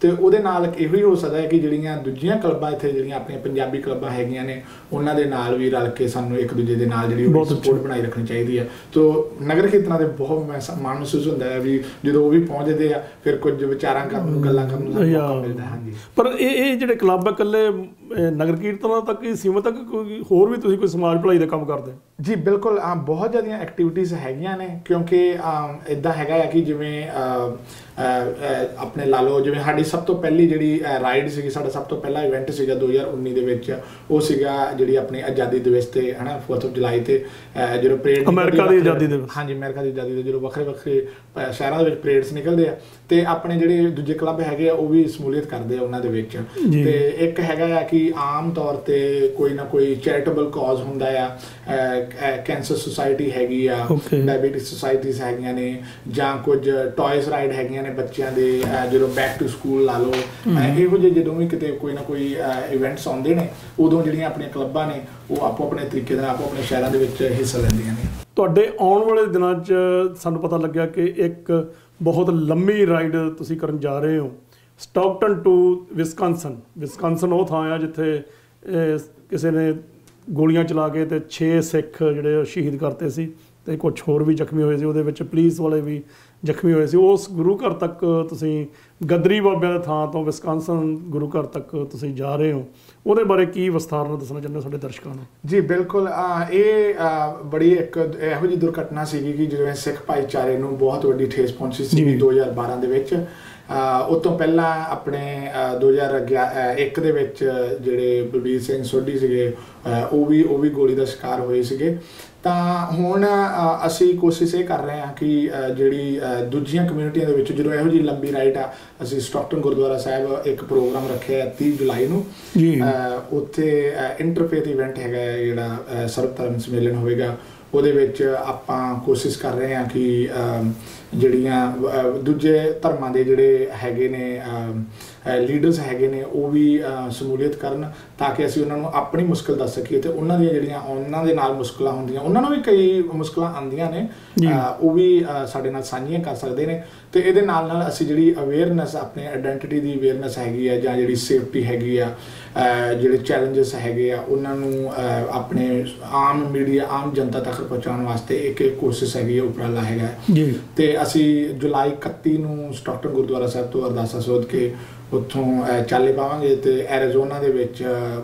ਤੇ ਉਹਦੇ ਨਾਲ ਇਹੋ ਹੀ ਹੋ ਸਕਦਾ ਹੈ ਕਿ ਜਿਹੜੀਆਂ ਦੂਜੀਆਂ ਕਲੱਬਾਂ ਇੱਥੇ ਜਿਹੜੀਆਂ ਆਪਣੀਆਂ ਪੰਜਾਬੀ ਕਲੱਬਾਂ ਹੈਗੀਆਂ ਨੇ ਉਹਨਾਂ ਦੇ ਨਾਲ ਵੀ ਰਲ ਕੇ ਸਾਨੂੰ ਇੱਕ ਦੂਜੇ ਦੇ ਨਾਲ ਜਿਹੜੀ ਸਪੋਰਟ ਬਣਾਈ ਰੱਖਣੀ ਚਾਹੀਦੀ ਹੈ। ਤੋ ਨਗਰ ਕੀਰਤਨਾਂ ਦੇ ਬਹੁਤ ਮਾਣ ਮਹਿਸੂਸ ਹੁੰਦਾ ਹੈ ਵੀ ਜਦੋਂ ਉਹ ਵੀ ਪਹੁੰਚਦੇ ਆ ਫਿਰ ਕੁਝ ਵਿਚਾਰਾਂ ਕਰਨ ਨੂੰ ਗੱਲਾਂ ਕਰਨ ਨੂੰ ਮੌਕਾ ਮਿਲਦਾ ਹੈ। ਹਾਂਜੀ, ਪਰ ਇਹ ਇਹ ਜਿਹੜੇ ਕਲੱਬ ਇਕੱਲੇ ਨਗਰ ਕੀਰਤਨਾਂ ਤੱਕ ਹੀ ਸੀਮਤ ਤੱਕ ਕੋਈ ਹੋਰ ਵੀ ਤੁਸੀਂ ਕੋਈ ਸਮਾਜ ਭਲਾਈ ਦਾ ਕੰਮ ਕਰਦੇ? ਜੀ ਬਿਲਕੁਲ, ਬਹੁਤ ਜ਼ਿਆਦੀਆਂ ਐਕਟੀਵਿਟੀਜ਼ ਹੈਗੀਆਂ ਨੇ ਕਿਉਂਕਿ ਇੱਦਾਂ ਹੈਗਾ ਆ ਕਿ ਜਿਵੇਂ ਆਪਣੇ ਲਾ ਲਓ ਜਿਵੇਂ ਸਾਡੀ ਸਭ ਤੋਂ ਪਹਿਲੀ ਜਿਹੜੀ ਰਾਈਡ ਸੀਗੀ, ਸਾਡਾ ਸਭ ਤੋਂ ਪਹਿਲਾ ਇਵੈਂਟ ਸੀਗਾ ਦੋ ਹਜ਼ਾਰ ਉੱਨੀ ਦੇ ਵਿੱਚ, ਉਹ ਸੀਗਾ ਜਿਹੜੀ ਆਪਣੀ ਆਜ਼ਾਦੀ ਦਿਵਸ ਤੇ ਹੈ ਨਾ ਫੋਰਥ ਆਫ ਜੁਲਾਈ ਤੇ ਜਦੋਂ ਪਰੇਡ ਅਮਰੀਕਾ ਦੀ ਆਜ਼ਾਦੀ ਦਿਵਸ, ਹਾਂਜੀ ਅਮਰੀਕਾ ਦੀ ਆਜ਼ਾਦੀ ਦੇ ਜਦੋਂ ਵੱਖਰੇ ਵੱਖਰੇ ਸ਼ਹਿਰਾਂ ਦੇ ਵਿੱਚ ਪਰੇਡਸ ਨਿਕਲਦੇ ਆ ਤੇ ਆਪਣੇ ਜਿਹੜੇ ਦੂਜੇ ਕਲੱਬ ਹੈਗੇ ਆ ਉਹ ਵੀ ਸਮੂਲੀਅਤ ਕਰਦੇ ਆ ਉਹਨਾਂ ਦੇ ਵਿੱਚ। ਤੇ ਇੱਕ ਹੈਗਾ ਆ ਕਿ ਆਮ ਤੌਰ ਤੇ ਕੋਈ ਨਾ ਕੋਈ ਚੈਰੀਟੇਬਲ ਕਾਜ਼ ਹੁੰਦਾ ਆ, ਕੈਂਸਰ ਸੁਸਾਇਟੀ ਹੈਗੀ ਆ, ਡਾਇਬੀਟਿਸ ਸੁਸਾਇਟੀਜ਼ ਹੈਗੀਆਂ ਨੇ, ਜਾਂ ਕੁਝ ਟॉयਜ਼ ਰਾਈਡ ਹੈਗੀਆਂ ਨੇ ਬੱਚਿਆਂ ਦੇ, ਜਦੋਂ ਬੈਕ ਟੂ ਸਕੂਲ ਲਾ ਲਓ, ਇਹੋ ਜਿਹੇ ਜਦੋਂ ਵੀ ਕਿਤੇ ਕੋਈ ਨਾ ਕੋਈ ਇਵੈਂਟਸ ਆਉਂਦੇ ਨੇ ਉਦੋਂ ਜਿਹੜੀਆਂ ਆਪਣੀਆਂ ਕਲੱਬਾਂ ਨੇ ਉਹ ਆਪੋ ਆਪਣੇ ਤਰੀਕੇ ਨਾਲ ਆਪੋ ਆਪਣੇ ਸ਼ਹਿਰਾਂ ਦੇ ਵਿੱਚ ਹਿੱਸਾ ਲੈਂਦੀਆਂ ਨੇ। ਤੁਹਾਡੇ ਆਉਣ ਵਾਲੇ ਦਿਨਾਂ 'ਚ ਸਾਨੂੰ ਪਤਾ ਲੱਗਿਆ ਕਿ ਇੱਕ ਬਹੁਤ ਲੰਮੀ ਰਾਈਡ ਤੁਸੀਂ ਕਰਨ ਜਾ ਰਹੇ ਹੋ, ਸਟਾਕਟਨ ਟੂ ਵਿਸਕਾਂਸਨ। ਵਿਸਕਾਂਸਨ ਉਹ ਥਾਂ ਆ ਜਿੱਥੇ ਕਿਸੇ ਨੇ ਗੋਲੀਆਂ ਚਲਾ ਕੇ ਤੇ ਛੇ ਸਿੱਖ ਜਿਹੜੇ ਸ਼ਹੀਦ ਕਰਤੇ ਸੀ ਤੇ ਕੁਝ ਹੋਰ ਵੀ ਜ਼ਖਮੀ ਹੋਏ ਸੀ, ਉਹਦੇ ਵਿੱਚ ਪੁਲਿਸ ਵਾਲੇ ਵੀ ਜ਼ਖਮੀ ਹੋਏ ਸੀ। ਉਸ ਗੁਰੂ ਘਰ ਤੱਕ ਤੁਸੀਂ ਗਦਰੀ ਬਾਬਿਆਂ ਦੇ ਥਾਂ ਤੋਂ ਵਿਸਕਾਂਸਨ ਗੁਰੂ ਘਰ ਤੱਕ ਤੁਸੀਂ ਜਾ ਰਹੇ ਹੋ, ਉਹਦੇ ਬਾਰੇ ਕੀ ਵਿਸਥਾਰ ਨਾਲ ਦੱਸਣਾ ਚਾਹੁੰਦੇ ਹੋ ਸਾਡੇ ਦਰਸ਼ਕਾਂ ਨੂੰ? ਜੀ ਬਿਲਕੁਲ, ਇਹ ਬੜੀ ਇੱਕ ਇਹੋ ਜਿਹੀ ਦੁਰਘਟਨਾ ਸੀਗੀ ਕਿ ਜਿਵੇਂ ਸਿੱਖ ਭਾਈਚਾਰੇ ਨੂੰ ਬਹੁਤ ਵੱਡੀ ਠੇਸ ਪਹੁੰਚੀ ਸੀ ਦੋ ਹਜ਼ਾਰ ਬਾਰਾਂ ਦੇ ਵਿੱਚ। ਉਸ ਤੋਂ ਪਹਿਲਾਂ ਆਪਣੇ ਦੋ ਹਜ਼ਾਰ ਇੱਕ ਦੇ ਵਿੱਚ ਜਿਹੜੇ ਬਲਬੀਰ ਸਿੰਘ ਸੋਢੀ ਸੀਗੇ ਉਹ ਵੀ ਉਹ ਵੀ ਗੋਲੀ ਦਾ ਸ਼ਿਕਾਰ ਹੋਏ ਸੀਗੇ। ਤਾਂ ਹੁਣ ਅਸੀਂ ਕੋਸ਼ਿਸ਼ ਇਹ ਕਰ ਰਹੇ ਹਾਂ ਕਿ ਜਿਹੜੀ ਦੂਜੀਆਂ ਕਮਿਊਨਿਟੀਆਂ ਦੇ ਵਿੱਚ ਜਦੋਂ ਇਹੋ ਜਿਹੀ ਲੰਬੀ ਰਾਈਡ ਆ, ਅਸੀਂ ਸਟਾਕਟਨ ਗੁਰਦੁਆਰਾ ਸਾਹਿਬ ਇੱਕ ਪ੍ਰੋਗਰਾਮ ਰੱਖਿਆ ਤੀਹ ਜੁਲਾਈ ਨੂੰ, ਉੱਥੇ ਇੰਟਰਫੇਥ ਇਵੈਂਟ ਹੈਗਾ ਜਿਹੜਾ ਸਰਬ ਧਰਮ ਸੰਮੇਲਨ ਹੋਵੇਗਾ। ਉਹਦੇ ਵਿੱਚ ਆਪਾਂ ਕੋਸ਼ਿਸ਼ ਕਰ ਰਹੇ ਹਾਂ ਕਿ ਜਿਹੜੀਆਂ ਦੂਜੇ ਧਰਮਾਂ ਦੇ ਜਿਹੜੇ ਹੈਗੇ ਨੇ ਲੀਡਰਸ ਹੈਗੇ ਨੇ ਉਹ ਵੀ ਸਮੂਲੀਅਤ ਕਰਨ ਤਾਂ ਕਿ ਅਸੀਂ ਉਹਨਾਂ ਨੂੰ ਆਪਣੀ ਮੁਸ਼ਕਿਲ ਦੱਸ ਸਕੀਏ ਤੇ ਉਹਨਾਂ ਦੀਆਂ ਜਿਹੜੀਆਂ ਉਹਨਾਂ ਦੇ ਨਾਲ ਮੁਸ਼ਕਿਲਾਂ ਹੁੰਦੀਆਂ, ਉਹਨਾਂ ਨੂੰ ਵੀ ਕਈ ਮੁਸ਼ਕਿਲਾਂ ਆਉਂਦੀਆਂ ਨੇ, ਉਹ ਵੀ ਸਾਡੇ ਨਾਲ ਸਾਂਝੀਆਂ ਕਰ ਸਕਦੇ ਨੇ। ਤੇ ਇਹਦੇ ਨਾਲ ਨਾਲ ਅਸੀਂ ਜਿਹੜੀ ਅਵੇਅਰਨੈਸ ਆਪਣੇ ਆਇਡੈਂਟੀਟੀ ਦੀ ਅਵੇਅਰਨੈਸ ਹੈਗੀ ਆ ਜਾਂ ਜਿਹੜੀ ਸੇਫਟੀ ਹੈਗੀ ਆ, ਜਿਹੜੇ ਚੈਲੰਜਸ ਹੈਗੇ ਆ ਉਹਨਾਂ ਨੂੰ ਆਪਣੇ ਆਮ ਮੀਡੀਆ ਆਮ ਜਨਤਾ ਤੱਕ ਪਹੁੰਚਾਉਣ ਵਾਸਤੇ ਇੱਕ ਇੱਕ ਕੋਸ਼ਿਸ਼ ਹੈਗੀ ਆ, ਉਪਰਾਲਾ ਹੈਗਾ। ਤੇ ਅਸੀਂ ਜੁਲਾਈ ਇਕੱਤੀ ਨੂੰ ਸਟਾਕਟਨ ਗੁਰਦੁਆਰਾ ਸਾਹਿਬ ਤੋਂ ਅਰਦਾਸਾ ਸੋਧ ਕੇ ਉੱਥੋਂ ਚਾਲੇ ਪਾਵਾਂਗੇ ਤੇ ਐਰੀਜ਼ੋਨਾ ਦੇ ਵਿੱਚ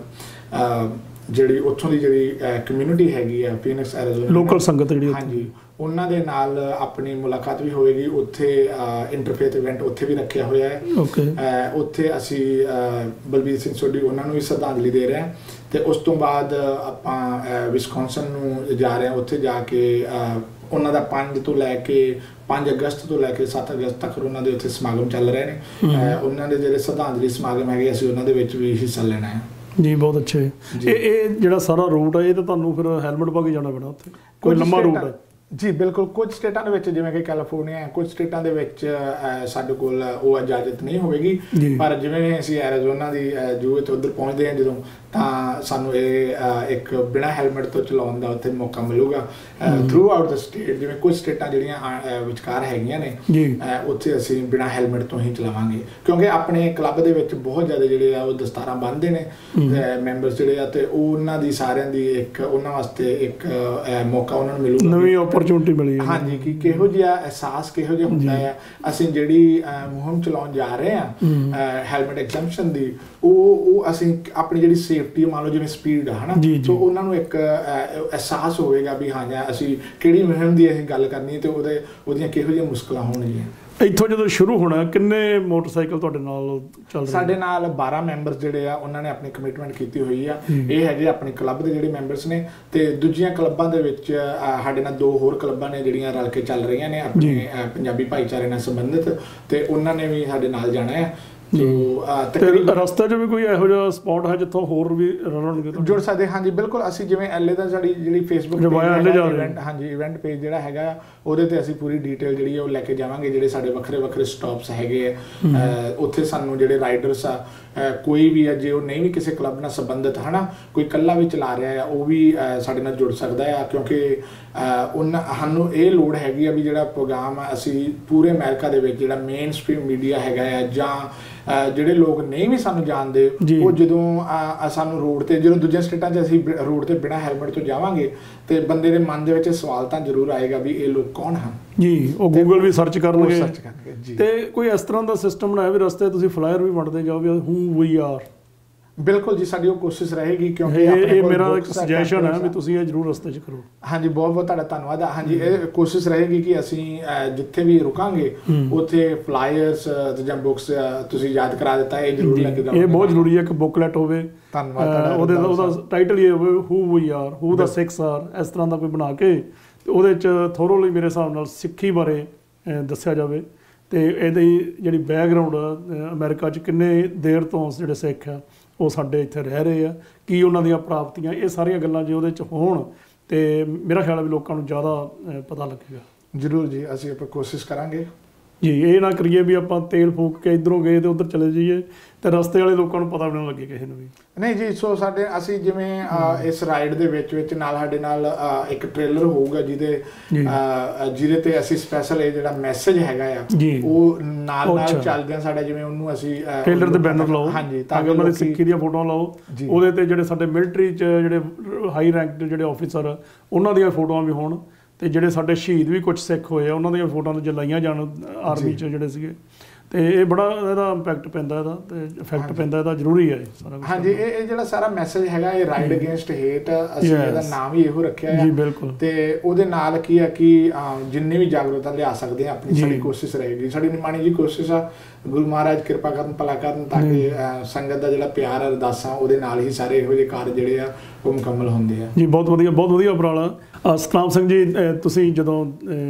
ਜਿਹੜੀ ਉੱਥੋਂ ਦੀ ਜਿਹੜੀ ਕਮਿਊਨਿਟੀ ਹੈਗੀ ਆ ਫੀਨਿਕਸ ਐਰੀਜ਼ੋਨਾ ਲੋਕਲ ਸੰਗਤ ਜਿਹੜੀ, ਹਾਂਜੀ, ਉਹਨਾਂ ਦੇ ਨਾਲ ਆਪਣੀ ਮੁਲਾਕਾਤ ਵੀ ਹੋਏਗੀ। ਉੱਥੇ ਇੰਟਰਫੇਥ ਇਵੈਂਟ ਉੱਥੇ ਵੀ ਰੱਖਿਆ ਹੋਇਆ ਹੈ। ਉੱਥੇ ਅਸੀਂ ਬਲਬੀਰ ਸਿੰਘ ਸੋਢੀ ਉਹਨਾਂ ਨੂੰ ਵੀ ਸ਼ਰਧਾਂਜਲੀ ਦੇ ਰਹੇ ਹਾਂ ਤੇ ਉਸ ਤੋਂ ਬਾਅਦ ਆਪਾਂ ਵਿਸਕੌਨਸਨ ਨੂੰ ਜਾ ਰਹੇ ਹਾਂ। ਉੱਥੇ ਜਾ ਕੇ ਉਹਨਾਂ ਦਾ ਪੰਜ ਤੋਂ ਲੈ ਕੇ ਪੰਜ ਅਗਸਤ ਤੋਂ ਲੈ ਕੇ ਸੱਤ ਅਗਸਤ ਤੱਕ ਉਹਨਾਂ ਦੇ ਉੱਥੇ ਸਮਾਗਮ ਚੱਲ ਰਹੇ ਨੇ। ਉਹਨਾਂ ਦੇ ਜਿਹੜੇ ਸ਼ਰਧਾਂਜਲੀ ਸਮਾਗਮ ਹੈਗੇ ਅਸੀਂ ਉਹਨਾਂ ਦੇ ਵਿੱਚ ਵੀ ਹਿੱਸਾ ਲੈਣਾ ਹੈ। ਜੀ ਬਹੁਤ ਅੱਛੇ। ਇਹ ਇਹ ਜਿਹੜਾ ਸਾਰਾ ਰੂਟ ਹੈ ਇਹ ਤਾਂ ਤੁਹਾਨੂੰ ਫਿਰ ਹੈਲਮਟ ਪਾ ਕੇ ਜਾਣਾ ਪੈਣਾ, ਉੱਥੇ ਕੋਈ ਲੰਮਾ ਰੂਟ ਹੈ? ਜੀ ਬਿਲਕੁਲ, ਕੁਝ ਸਟੇਟਾਂ ਦੇ ਵਿੱਚ ਜਿਵੇਂ ਕਿ ਕੈਲੀਫੋਰਨੀਆ, ਕੁਝ ਸਟੇਟਾਂ ਦੇ ਵਿੱਚ ਸਾਡੇ ਕੋਲ ਉਹ ਇਜਾਜ਼ਤ ਨਹੀਂ ਹੋਵੇਗੀ, ਪਰ ਜਿਵੇਂ ਅਸੀਂ ਐਰੀਜ਼ੋਨਾ ਦੀ ਜੂ ਵਿੱਚ ਉੱਧਰ ਪਹੁੰਚਦੇ ਹਾਂ ਜਦੋਂ, ਤਾਂ ਸਾਨੂੰ ਇਹ ਇੱਕ ਬਿਨਾਂ ਹੈਲਮਟ ਤੋਂ ਚਲਾਉਣ ਦਾ ਉੱਥੇ ਮੌਕਾ ਮਿਲੂਗਾ ਥਰੂ ਆਊਟ ਦਾ ਸਟੇਟ। ਜਿਵੇਂ ਕੁਝ ਸਟੇਟਾਂ ਜਿਹੜੀਆਂ ਵਿਚਕਾਰ ਹੈਗੀਆਂ ਨੇ ਉੱਥੇ ਅਸੀਂ ਬਿਨਾਂ ਹੈਲਮਟ ਤੋਂ ਹੀ ਚਲਾਵਾਂਗੇ, ਕਿਉਂਕਿ ਆਪਣੇ ਕਲੱਬ ਦੇ ਵਿੱਚ ਬਹੁਤ ਜ਼ਿਆਦਾ ਜਿਹੜੇ ਆ ਉਹ ਦਸਤਾਰਾਂ ਬੰਨ੍ਹਦੇ ਨੇ ਮੈਂਬਰਸ ਜਿਹੜੇ ਆ, ਤੇ ਉਹਨਾਂ ਦੀ ਸਾਰਿਆਂ ਦੀ ਇੱਕ ਉਹਨਾਂ ਵਾਸਤੇ ਇੱਕ ਮੌਕਾ ਉਹਨਾਂ ਨੂੰ ਮਿਲੂਗਾ, ਨਵੀਂ ਓਪਰਚੁਨਿਟੀ ਮਿਲੀ ਹੈ। ਹਾਂਜੀ, ਕਿ ਕਿਹੋ ਜਿਹਾ ਅਹਿਸਾਸ ਕਿਹੋ ਜਿਹਾ ਹੁੰਦਾ ਆ। ਅਸੀਂ ਜਿਹੜੀ ਮੁਹਿੰਮ ਚਲਾਉਣ ਜਾ ਰਹੇ ਹਾਂ ਹੈਲਮਟ ਐਗਜ਼ੈਂਪਸ਼ਨ ਦੀ, ਉਹ ਉਹ ਅਸੀਂ ਆਪਣੀ ਜਿਹੜੀ ਸੇਫਟੀ ਮੰਨ ਲਓ ਜਿਵੇਂ ਸਪੀਡ ਆ ਹੈ ਨਾ, ਸੋ ਉਹਨਾਂ ਨੂੰ ਇੱਕ ਅਹਿਸਾਸ ਹੋਵੇਗਾ ਵੀ ਹਾਂ ਜਾਂ ਅਸੀਂ ਕਿਹੜੀ ਮੁਹਿੰਮ ਦੀ ਅਸੀਂ ਗੱਲ ਕਰਨੀ ਤੇ ਉਹਦੇ ਉਹਦੀਆਂ ਕਿਹੋ ਜਿਹੀਆਂ ਮੁਸ਼ਕਲਾਂ ਹੋਣਗੀਆਂ। ਇੱਥੋਂ ਜਦੋਂ ਸ਼ੁਰੂ ਹੋਣਾ ਕਿੰਨੇ ਮੋਟਰਸਾਈਕਲ ਤੁਹਾਡੇ ਨਾਲ ਚੱਲ ਰਹੇ? ਸਾਡੇ ਨਾਲ ਬਾਰਾਂ ਮੈਂਬਰਸ ਜਿਹੜੇ ਆ ਉਹਨਾਂ ਨੇ ਆਪਣੀ ਕਮਿਟਮੈਂਟ ਕੀਤੀ ਹੋਈ ਆ। ਇਹ ਹੈਗੇ ਆਪਣੇ ਕਲੱਬ ਦੇ ਜਿਹੜੇ ਮੈਂਬਰਸ ਨੇ, ਤੇ ਦੂਜੀਆਂ ਕਲੱਬਾਂ ਦੇ ਵਿੱਚ ਸਾਡੇ ਨਾਲ ਦੋ ਹੋਰ ਕਲੱਬਾਂ ਨੇ ਜਿਹੜੀਆਂ ਰਲ ਕੇ ਚੱਲ ਰਹੀਆਂ ਨੇ ਆਪਣੇ ਪੰਜਾਬੀ ਭਾਈਚਾਰੇ ਨਾਲ ਸੰਬੰਧਿਤ, ਤੇ ਉਹਨਾਂ ਨੇ ਵੀ ਸਾਡੇ ਨਾਲ ਜਾਣਾ ਹੈ। ਰਸਤੇ 'ਚ ਵੀ ਕੋਈ ਇਹੋ ਜਿਹਾ ਸਪੌਟ ਹੈ ਜਿੱਥੋਂ ਹੋਰ ਵੀ ਰਲਣਗੇ ਜੁੜ ਸਕਦੇ? ਹਾਂਜੀ ਬਿਲਕੁਲ, ਅਸੀਂ ਜਿਵੇਂ ਐਲਏ ਦਾ ਸਾਡੀ ਜਿਹੜੀ ਫੇਸਬੁੱਕ ਇਵੈਂਟ ਹਾਂਜੀ ਇਵੈਂਟ ਪੇਜ ਜਿਹੜਾ ਹੈਗਾ ਉਹਦੇ ਤੇ ਅਸੀਂ ਪੂਰੀ ਡਿਟੇਲ ਜਿਹੜੀ ਹੈ ਉਹ ਲੈ ਕੇ ਜਾਵਾਂਗੇ। ਜਿਹੜੇ ਸਾਡੇ ਵੱਖਰੇ ਵੱਖਰੇ ਸਟਾਪਸ ਹੈਗੇ ਆ ਉੱਥੇ ਸਾਨੂੰ ਜਿਹੜੇ ਰਾਈਡਰਸ ਆ ਕੋਈ ਵੀ ਆ ਜੇ ਉਹ ਨਹੀਂ ਵੀ ਕਿਸੇ ਕਲੱਬ ਨਾਲ ਸੰਬੰਧਿਤ ਹੈ ਨਾ, ਕੋਈ ਇਕੱਲਾ ਵੀ ਚਲਾ ਰਿਹਾ ਆ ਉਹ ਵੀ ਸਾਡੇ ਨਾਲ ਜੁੜ ਸਕਦਾ ਆ, ਕਿਉਂਕਿ ਉਹਨਾਂ ਸਾਨੂੰ ਇਹ ਲੋੜ ਹੈਗੀ ਆ ਵੀ ਜਿਹੜਾ ਪ੍ਰੋਗਰਾਮ ਆ ਅਸੀਂ ਪੂਰੇ ਅਮਰੀਕਾ ਦੇ ਵਿੱਚ ਜਿਹੜਾ ਮੇਨ ਸਟ੍ਰੀਮ ਮੀਡੀਆ ਹੈਗਾ ਆ ਜਾਂ ਜਿਹੜੇ ਲੋਕ ਨਹੀਂ ਵੀ ਸਾਨੂੰ ਜਾਣਦੇ ਉਹ ਜਦੋਂ ਸਾਨੂੰ ਰੋਡ ਤੇ ਜਦੋਂ ਦੂਜੀਆਂ ਸਟੇਟਾਂ 'ਚ ਅਸੀਂ ਰੋਡ ਤੇ ਬਿਨਾਂ ਹੈਲਮਟ ਤੋਂ ਜਾਵਾਂਗੇ ਤੇ ਬੰਦੇ ਦੇ ਮਨ ਦੇ ਵਿੱਚ ਸਵਾਲ ਤਾਂ ਜ਼ਰੂਰ ਆਏਗਾ ਵੀ ਇਹ ਲੋਕ ਕੌਣ ਹਨ ਜੀ। ਉਹ ਗੂਗਲ ਵੀ ਸਰਚ ਕਰਨਗੇ ਸਰਚ ਕਰਨਗੇ ਜੀ। ਤੇ ਕੋਈ ਇਸ ਤਰ੍ਹਾਂ ਦਾ ਸਿਸਟਮ ਬਣਾਇਆ ਵੀ ਰਸਤੇ ਤੁਸੀਂ ਫਲਾਇਰ ਵੀ ਵੰਡਦੇ ਜਾਓ ਵੀ ਹੂ ਵੀ ਆਰ। ਬਿਲਕੁਲ ਜੀ, ਸਾਡੀ ਉਹ ਕੋਸ਼ਿਸ਼ ਰਹੇਗੀ ਕਿਉਂਕਿ ਇਹ ਮੇਰਾ ਇੱਕ ਸੁਜੈਸ਼ਨ ਹੈ ਵੀ ਤੁਸੀਂ ਇਹ ਜ਼ਰੂਰ ਰਸਤੇ 'ਚ ਕਰੋ। ਹਾਂਜੀ, ਬਹੁਤ ਬਹੁਤ ਤੁਹਾਡਾ ਧੰਨਵਾਦ। ਹਾਂਜੀ, ਇਹ ਕੋਸ਼ਿਸ਼ ਰਹੇਗੀ ਕਿ ਅਸੀਂ ਜਿੱਥੇ ਵੀ ਰੁਕਾਂਗੇ ਉੱਥੇ ਫਲਾਇਰਸ ਜਾਂ ਬੁੱਕਸ ਤੁਸੀਂ ਯਾਦ ਕਰਾ ਦਿੱਤਾ, ਇਹ ਜ਼ਰੂਰ ਲੈ ਕੇ ਜਾਵਾਂਗੇ। ਇਹ ਬਹੁਤ ਜ਼ਰੂਰੀ ਹੈ ਕਿ ਬੁੱਕਲੈਟ ਹੋਵੇ। ਧੰਨਵਾਦ। ਉਹਦੇ ਉਹਦਾ ਟਾਈਟਲ ਹੀ ਹੋਵੇ who we are, who the Sikhs are, ਇਸ ਤਰ੍ਹਾਂ ਦਾ ਕੋਈ ਬਣਾ ਕੇ ਉਹਦੇ 'ਚ ਥੋਰੋਲੀ ਮੇਰੇ ਹਿਸਾਬ ਨਾਲ ਸਿੱਖੀ ਬਾਰੇ ਦੱਸਿਆ ਜਾਵੇ ਤੇ ਇਹਦੀ ਜਿਹੜੀ ਬੈਕਗਰਾਊਂਡ ਅਮਰੀਕਾ 'ਚ ਕਿੰਨੇ ਦੇਰ ਤੋਂ ਜਿਹੜੇ ਸਿੱਖ ਆ ਉਹ ਸਾਡੇ ਇੱਥੇ ਰਹਿ ਰਹੇ ਆ, ਕੀ ਉਹਨਾਂ ਦੀਆਂ ਪ੍ਰਾਪਤੀਆਂ, ਇਹ ਸਾਰੀਆਂ ਗੱਲਾਂ ਜੇ ਉਹਦੇ 'ਚ ਹੋਣ ਤੇ ਮੇਰਾ ਖਿਆਲ ਹੈ ਵੀ ਲੋਕਾਂ ਨੂੰ ਜ਼ਿਆਦਾ ਪਤਾ ਲੱਗੇਗਾ। ਜ਼ਰੂਰ ਜੀ, ਅਸੀਂ ਆਪਾਂ ਕੋਸ਼ਿਸ਼ ਕਰਾਂਗੇ ਜੀ। ਇਹ ਨਾ ਕਰੀਏ ਵੀ ਆਪਾਂ ਤੇਲ ਫੂਕ ਕੇ ਇੱਧਰੋਂ ਗਏ ਤੇ ਉੱਧਰ ਚਲੇ ਜਾਈਏ ਤੇ ਰਸਤੇ ਵਾਲੇ ਲੋਕਾਂ ਨੂੰ ਪਤਾ ਵੀ ਨਾ ਲੱਗੇ ਕਿਸੇ ਨੂੰ ਵੀ। ਨਹੀਂ ਜੀ, ਸੋ ਸਾਡੇ ਅਸੀਂ ਜਿਵੇਂ ਇਸ ਰਾਈਡ ਦੇ ਵਿੱਚ ਵਿੱਚ ਨਾਲ ਸਾਡੇ ਨਾਲ ਇੱਕ ਟ੍ਰੇਲਰ ਹੋਊਗਾ ਜਿਹਦੇ ਜਿਹਦੇ ਤੇ ਅਸੀਂ ਸਪੈਸ਼ਲ ਇਹ ਜਿਹੜਾ ਮੈਸੇਜ ਹੈਗਾ ਆ ਉਹ ਨਾਲ ਨਾਲ ਚੱਲਦੇ ਆ ਸਾਡਾ, ਜਿਵੇਂ ਉਹਨੂੰ ਅਸੀਂ ਟ੍ਰੇਲਰ ਤੇ ਬੈਨਰ ਲਾਓ। ਹਾਂਜੀ, ਤਾਂ ਕਿ ਉਹਨਾਂ ਦੀ ਸਿੱਖੀ ਦੀਆਂ ਫੋਟੋਆਂ ਲਾਓ, ਉਹਦੇ ਤੇ ਜਿਹੜੇ ਸਾਡੇ ਮਿਲਟਰੀ 'ਚ ਜਿਹੜੇ ਹਾਈ ਰੈਂਕ ਦੇ ਜਿਹੜੇ ਆਫੀਸਰ ਉਹਨਾਂ ਦੀਆਂ ਫੋਟੋਆਂ ਵੀ ਹੋਣ ਤੇ ਜਿਹੜੇ ਸਾਡੇ ਸ਼ਹੀਦ ਵੀ ਕੁਝ ਸਿੱਖ ਹੋਏ ਆ ਉਹਨਾਂ ਦੀਆਂ ਫੋਟੋਆਂ ਤੇ ਜਲਾਈਆਂ ਜਾਣ ਆਰਮੀ 'ਚ ਜਿਹੜੇ ਸੀਗੇ। ਤੇ ਇਹ ਬੜਾ ਇਹਦਾ ਇੰਪੈਕਟ ਪੈਂਦਾ, ਇਹਦਾ ਤੇ ਇਫੈਕਟ ਪੈਂਦਾ, ਇਹਦਾ ਜ਼ਰੂਰੀ ਹੈ ਸਾਰਾ ਕੁਝ। ਹਾਂਜੀ, ਇਹ ਇਹ ਜਿਹੜਾ ਸਾਰਾ ਮੈਸੇਜ ਹੈਗਾ ਇਹ ਰਾਈਡ ਅਗੇਂਸਟ ਹੇਟ, ਅਸੀਂ ਇਹਦਾ ਨਾਮ ਹੀ ਇਹੋ ਰੱਖਿਆ ਹੈ ਜੀ। ਬਿਲਕੁਲ। ਤੇ ਉਹਦੇ ਨਾਲ ਕੀ ਹੈ ਕਿ ਜਿੰਨੀ ਵੀ ਜਾਗਰੂਕਤਾ ਲਿਆ ਸਕਦੇ ਆ ਆਪਣੀ ਸਾਡੀ ਕੋਸ਼ਿਸ਼ ਰਹੇਗੀ, ਸਾਡੀ ਨਿਮਾਣੀ ਜੀ ਕੋਸ਼ਿਸ਼ ਆ ਗੁਰੂ ਮਹਾਰਾਜ ਕਿਰਪਾ ਕਰਨ, ਭਲਾ ਕਰਨ ਤਾਂ ਕਿ ਸੰਗਤ ਦਾ ਜਿਹੜਾ ਪਿਆਰ ਅਰਦਾਸਾਂ ਉਹਦੇ ਨਾਲ ਹੀ ਸਾਰੇ ਇਹੋ ਜਿਹੇ ਕਾਰਜ ਜਿਹੜੇ ਆ ਉਹ ਮੁਕੰਮਲ ਹੁੰਦੇ ਆ ਜੀ। ਬਹੁਤ ਵਧੀਆ, ਬਹੁਤ ਵਧੀਆ ਉਪਰਾਲਾ। ਸਤਨਾਮ ਸਿੰਘ ਜੀ, ਤੁਸੀਂ ਜਦੋਂ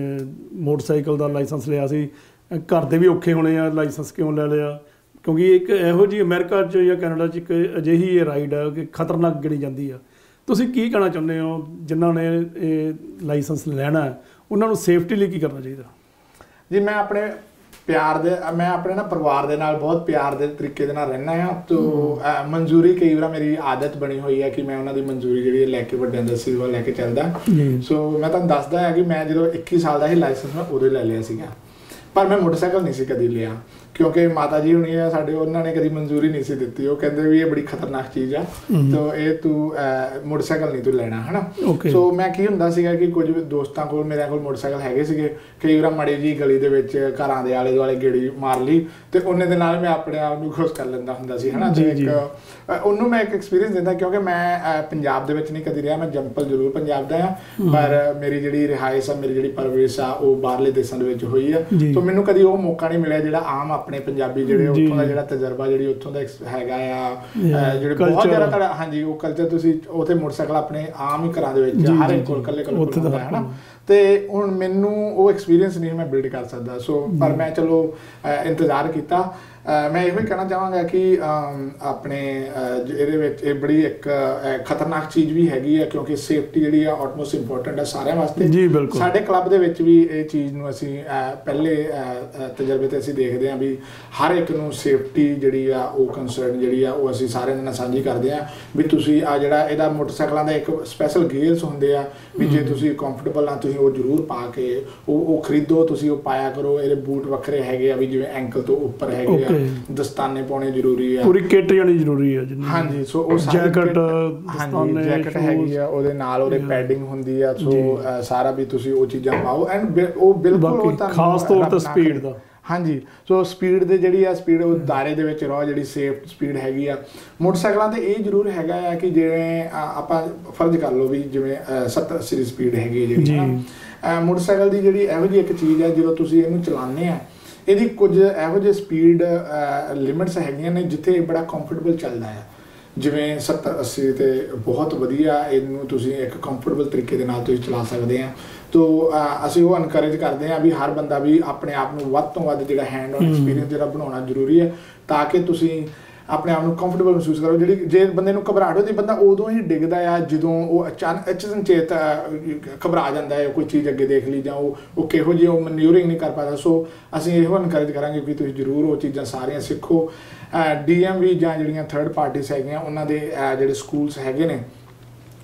ਮੋਟਰਸਾਈਕਲ ਦਾ ਲਾਇਸੈਂਸ ਲਿਆ ਸੀ ਘਰ ਦੇ ਵੀ ਔਖੇ ਹੋਣੇ ਆ, ਲਾਇਸੈਂਸ ਕਿਉਂ ਲੈ ਲਿਆ? ਕਿਉਂਕਿ ਇੱਕ ਇਹੋ ਜਿਹੀ ਅਮਰੀਕਾ 'ਚ ਜਾਂ ਕੈਨੇਡਾ 'ਚ ਇੱਕ ਅਜਿਹੀ ਇਹ ਰਾਈਡ ਆ ਕਿ ਖਤਰਨਾਕ ਗਿਣੀ ਜਾਂਦੀ ਆ। ਤੁਸੀਂ ਕੀ ਕਹਿਣਾ ਚਾਹੁੰਦੇ ਹੋ ਜਿਨ੍ਹਾਂ ਨੇ ਇਹ ਲਾਇਸੈਂਸ ਲੈਣਾ ਉਹਨਾਂ ਨੂੰ ਸੇਫਟੀ ਲਈ ਕੀ ਕਰਨਾ ਚਾਹੀਦਾ? ਜੀ, ਮੈਂ ਆਪਣੇ ਪਿਆਰ ਦੇ ਮੈਂ ਆਪਣੇ ਨਾ ਪਰਿਵਾਰ ਦੇ ਨਾਲ ਬਹੁਤ ਪਿਆਰ ਦੇ ਤਰੀਕੇ ਦੇ ਨਾਲ ਰਹਿਣਾ ਆ। ਤੋ ਮਨਜ਼ੂਰੀ ਕਈ ਵਾਰ ਮੇਰੀ ਆਦਤ ਬਣੀ ਹੋਈ ਹੈ ਕਿ ਮੈਂ ਉਹਨਾਂ ਦੀ ਮਨਜ਼ੂਰੀ ਜਿਹੜੀ ਲੈ ਕੇ ਵੱਡਿਆਂ ਦਾ ਸਿਵਾ ਲੈ ਕੇ ਚੱਲਦਾ। ਸੋ ਮੈਂ ਤੁਹਾਨੂੰ ਦੱਸਦਾ ਹੈ ਕਿ ਮੈਂ ਜਦੋਂ ਇੱਕੀ ਸਾਲ ਦਾ ਇਹ ਲਾਇਸੈਂਸ ਮੈਂ ਉਦੋਂ ਲੈ ਲਿਆ ਸੀਗਾ, ਪਰ ਮੈਂ ਮੋਟਰਸਾਈਕਲ ਨਹੀਂ ਸੀ ਕਦੀ ਲਿਆ ਕਿਉਂਕਿ ਮਾਤਾ ਜੀ ਹੁਣੀ ਆ ਸਾਡੇ, ਉਹਨਾਂ ਨੇ ਕਦੀ ਮਨਜ਼ੂਰੀ ਨਹੀਂ ਸੀ ਦਿੱਤੀ। ਉਹ ਕਹਿੰਦੇ ਵੀ ਇਹ ਬੜੀ ਖਤਰਨਾਕ ਚੀਜ਼ ਆ, ਤੋ ਇਹ ਤੂੰ ਮੋਟਰਸਾਈਕਲ ਨਹੀਂ ਤੂੰ ਲੈਣਾ, ਹਨਾ। ਸੋ ਮੈਂ ਕੀ ਹੁੰਦਾ ਸੀਗਾ ਕਿ ਕੁਝ ਦੋਸਤਾਂ ਕੋਲ ਮੇਰੇ ਕੋਲ ਮੋਟਰਸਾਈਕਲ ਹੈਗੇ ਸੀਗੇ, ਕਈ ਵਾਰ ਮਾੜੀ ਜੀ ਗਲੀ ਦੇ ਵਿੱਚ ਘਰਾਂ ਦੇ ਆਲੇ ਦੁਆਲੇ ਗੇੜੀ ਮਾਰ ਲਈ ਤੇ ਉਹਨੇ ਦੇ ਨਾਲ ਮੈਂ ਆਪਣੇ ਆਪ ਨੂੰ ਖੁਸ਼ ਕਰ ਲੈਂਦਾ ਹੁੰਦਾ ਸੀ, ਹਨਾ। ਤੇ ਇੱਕ ਉਹਨੂੰ ਮੈਂ ਇੱਕ ਐਕਸਪੀਰੀਅੰਸ ਦਿੰਦਾ ਕਿਉਂਕਿ ਮੈਂ ਪੰਜਾਬ ਦੇ ਵਿੱਚ ਨਹੀਂ ਕਦੀ ਰਿਹਾ, ਮੈਂ ਜੰਪਲ ਜ਼ਰੂਰ ਪੰਜਾਬ ਦਾ ਆ, ਪਰ ਮੇਰੀ ਜਿਹੜੀ ਰਿਹਾਇਸ਼ ਆ, ਮੇਰੀ ਜਿਹੜੀ ਪਰਵਰਿਸ਼ ਆ ਉਹ ਬਾਹਰਲੇ ਦੇਸ਼ਾਂ ਦੇ ਵਿੱਚ ਹੋਈ ਆ। ਸੋ ਮੈਨੂੰ ਕਦੀ ਉਹ ਮੌਕਾ ਨਹੀਂ ਮਿਲਿਆ ਜਿਹੜਾ ਆਮ ਆਪਣੇ ਪੰਜਾਬੀ ਜਿਹੜੇ ਉੱਥੋਂ ਦਾ ਜਿਹੜਾ ਤਜਰਬਾ ਜਿਹੜੀ ਉੱਥੋਂ ਦਾ ਹੈਗਾ ਆ, ਜਿਹੜੇ ਬਹੁਤ ਜ਼ਿਆਦਾ ਤੁਹਾਡਾ ਹਾਂਜੀ ਉਹ ਕਲਚਰ ਤੁਸੀਂ ਉੱਥੇ ਮੋਟਰਸਾਈਕਲ ਆਪਣੇ ਆਮ ਹੀ ਘਰਾਂ ਦੇ ਵਿੱਚ ਹਰ ਇੱਕ ਕੋਲ ਇਕੱਲੇ ਇਕੱਲੇ ਹੁੰਦਾ ਹੈ ਨਾ। ਤੇ ਹੁਣ ਮੈਨੂੰ ਉਹ ਐਕਸਪੀਰੀਅੰਸ ਨਹੀਂ ਮੈਂ ਬਿਲਡ ਕਰ ਸਕਦਾ। ਸੋ ਪਰ ਮੈਂ ਚਲੋ ਇੰਤਜ਼ਾਰ ਕੀਤਾ। ਮੈਂ ਇਹੋ ਹੀ ਕਹਿਣਾ ਚਾਹਾਂਗਾ ਕਿ ਆਪਣੇ ਇਹਦੇ ਵਿੱਚ ਇਹ ਬੜੀ ਇੱਕ ਖਤਰਨਾਕ ਚੀਜ਼ ਵੀ ਹੈਗੀ ਆ ਕਿਉਂਕਿ ਸੇਫਟੀ ਜਿਹੜੀ ਆ ਆਟਮੋਸਟ ਇੰਪੋਰਟੈਂਟ ਹੈ ਸਾਰਿਆਂ ਵਾਸਤੇ। ਸਾਡੇ ਕਲੱਬ ਦੇ ਵਿੱਚ ਵੀ ਇਹ ਚੀਜ਼ ਨੂੰ ਅਸੀਂ ਪਹਿਲੇ ਤਜਰਬੇ ਤੇ ਅਸੀਂ ਦੇਖਦੇ ਹਾਂ ਵੀ ਹਰ ਇੱਕ ਨੂੰ ਸੇਫਟੀ ਜਿਹੜੀ ਆ ਉਹ ਕੰਸਰਨ ਜਿਹੜੀ ਆ ਉਹ ਅਸੀਂ ਸਾਰਿਆਂ ਦੇ ਨਾਲ ਸਾਂਝੀ ਕਰਦੇ ਹਾਂ ਵੀ ਤੁਸੀਂ ਆ ਜਿਹੜਾ ਇਹਦਾ ਮੋਟਰਸਾਈਕਲਾਂ ਦਾ ਇੱਕ ਸਪੈਸ਼ਲ ਗੇਅਰਸ ਹੁੰਦੇ ਆ ਵੀ ਜੇ ਤੁਸੀਂ ਕੰਫਰਟੇਬਲ ਆ ਤੁਸੀਂ ਉਹ ਜ਼ਰੂਰ ਪਾ ਕੇ ਉਹ ਉਹ ਖਰੀਦੋ, ਤੁਸੀਂ ਉਹ ਪਾਇਆ ਕਰੋ। ਇਹਦੇ ਬੂਟ ਵੱਖਰੇ ਹੈਗੇ ਆ ਵੀ ਜਿਵੇਂ ਐਂਕਲ ਤੋਂ ਉੱਪਰ ਹੈਗੇ ਆ, ਦਸਤਾਨੇ ਪਾਉਣੇ ਜ਼ਰੂਰੀ ਆ, ਪੂਰੀ ਕਿੱਟ ਜਾਣੀ ਜ਼ਰੂਰੀ ਆ। ਹਾਂਜੀ, ਸੋ ਉਹ ਜੈਕਟ ਹਾਂਜੀ ਜੈਕਟ ਹੈਗੀ ਆ, ਉਹਦੇ ਨਾਲ ਉਹਦੇ ਪੈਡਿੰਗ ਹੁੰਦੀ ਆ। ਸੋ ਸਾਰਾ ਵੀ ਤੁਸੀਂ ਉਹ ਚੀਜ਼ਾਂ ਪਾਓ ਐਂਡ ਉਹ ਬਿਲਕੁਲ ਖਾਸ ਤੌਰ ਤੇ ਸਪੀਡ ਦਾ ਹਾਂਜੀ। ਸੋ ਸਪੀਡ ਦੇ ਜਿਹੜੀ ਆ ਸਪੀਡ ਉਹ ਦਾਇਰੇ ਦੇ ਵਿੱਚ ਰਹੋ, ਜਿਹੜੀ ਸੇਫ ਸਪੀਡ ਹੈਗੀ ਆ। ਮੋਟਰਸਾਈਕਲਾਂ ਤੇ ਇਹ ਜ਼ਰੂਰ ਹੈਗਾ ਆ ਕਿ ਜਿਵੇਂ ਆਪਾਂ ਫਰਜ਼ ਕਰ ਲਓ ਵੀ ਜਿਵੇਂ ਸੱਤਰ ਅੱਸੀ ਦੀ ਸਪੀਡ ਹੈਗੀ ਜਿਹੜੀ ਮੋਟਰਸਾਈਕਲ ਦੀ ਜਿਹੜੀ ਇਹੋ ਜਿਹੀ ਇੱਕ ਚੀਜ਼ ਹੈ ਜਦੋਂ ਤੁਸੀਂ ਇਹਨੂੰ ਚਲਾਉਂਦੇ ਆ ਇਹਦੀ ਕੁਝ ਇਹੋ ਜਿਹੇ ਸਪੀਡ ਲਿਮਿਟਸ ਹੈਗੀਆਂ ਨੇ ਜਿੱਥੇ ਇਹ ਬੜਾ ਕੰਫਰਟੇਬਲ ਚੱਲਦਾ ਆ। ਜਿਵੇਂ ਸੱਤਰ ਅੱਸੀ ਤੇ ਬਹੁਤ ਵਧੀਆ ਇਹਨੂੰ ਤੁਸੀਂ ਇੱਕ ਕੰਫਰਟੇਬਲ ਤਰੀਕੇ ਦੇ ਨਾਲ ਤੁਸੀਂ ਚਲਾ ਸਕਦੇ ਆ। ਤੋ ਅਸੀਂ ਉਹ ਐਨਕਰੇਜ ਕਰਦੇ ਹਾਂ ਵੀ ਹਰ ਬੰਦਾ ਵੀ ਆਪਣੇ ਆਪ ਨੂੰ ਵੱਧ ਤੋਂ ਵੱਧ ਜਿਹੜਾ ਹੈਂਡ ਔਨ ਐਕਸਪੀਰੀਅੰਸ ਜਿਹੜਾ ਬਣਾਉਣਾ ਜ਼ਰੂਰੀ ਹੈ ਤਾਂ ਕਿ ਤੁਸੀਂ ਆਪਣੇ ਆਪ ਨੂੰ ਕੰਫਰਟੇਬਲ ਮਹਿਸੂਸ ਕਰੋ। ਜਿਹੜੀ ਜੇ ਬੰਦੇ ਨੂੰ ਘਬਰਾਹਟ ਹੁੰਦੀ ਬੰਦਾ ਉਦੋਂ ਹੀ ਡਿੱਗਦਾ ਆ ਜਦੋਂ ਉਹ ਅਚਾਨਕ ਅਚਨਚੇਤ ਘਬਰਾ ਜਾਂਦਾ ਹੈ, ਕੋਈ ਚੀਜ਼ ਅੱਗੇ ਦੇਖ ਲਈ ਜਾਂ ਉਹ ਉਹ ਕਿਹੋ ਜਿਹੀ ਉਹ ਮਨਿਊਰਿੰਗ ਨਹੀਂ ਕਰ ਪਾਉਂਦਾ। ਸੋ ਅਸੀਂ ਇਹੋ ਐਨਕਰੇਜ ਕਰਾਂਗੇ ਕਿ ਤੁਸੀਂ ਜ਼ਰੂਰ ਉਹ ਚੀਜ਼ਾਂ ਸਾਰੀਆਂ ਸਿੱਖੋ। ਡੀ ਐਮ ਵੀ ਜਾਂ ਜਿਹੜੀਆਂ ਥਰਡ ਪਾਰਟੀਜ਼ ਹੈਗੀਆਂ ਉਹਨਾਂ ਦੇ ਜਿਹੜੇ ਸਕੂਲਸ ਹੈਗੇ ਨੇ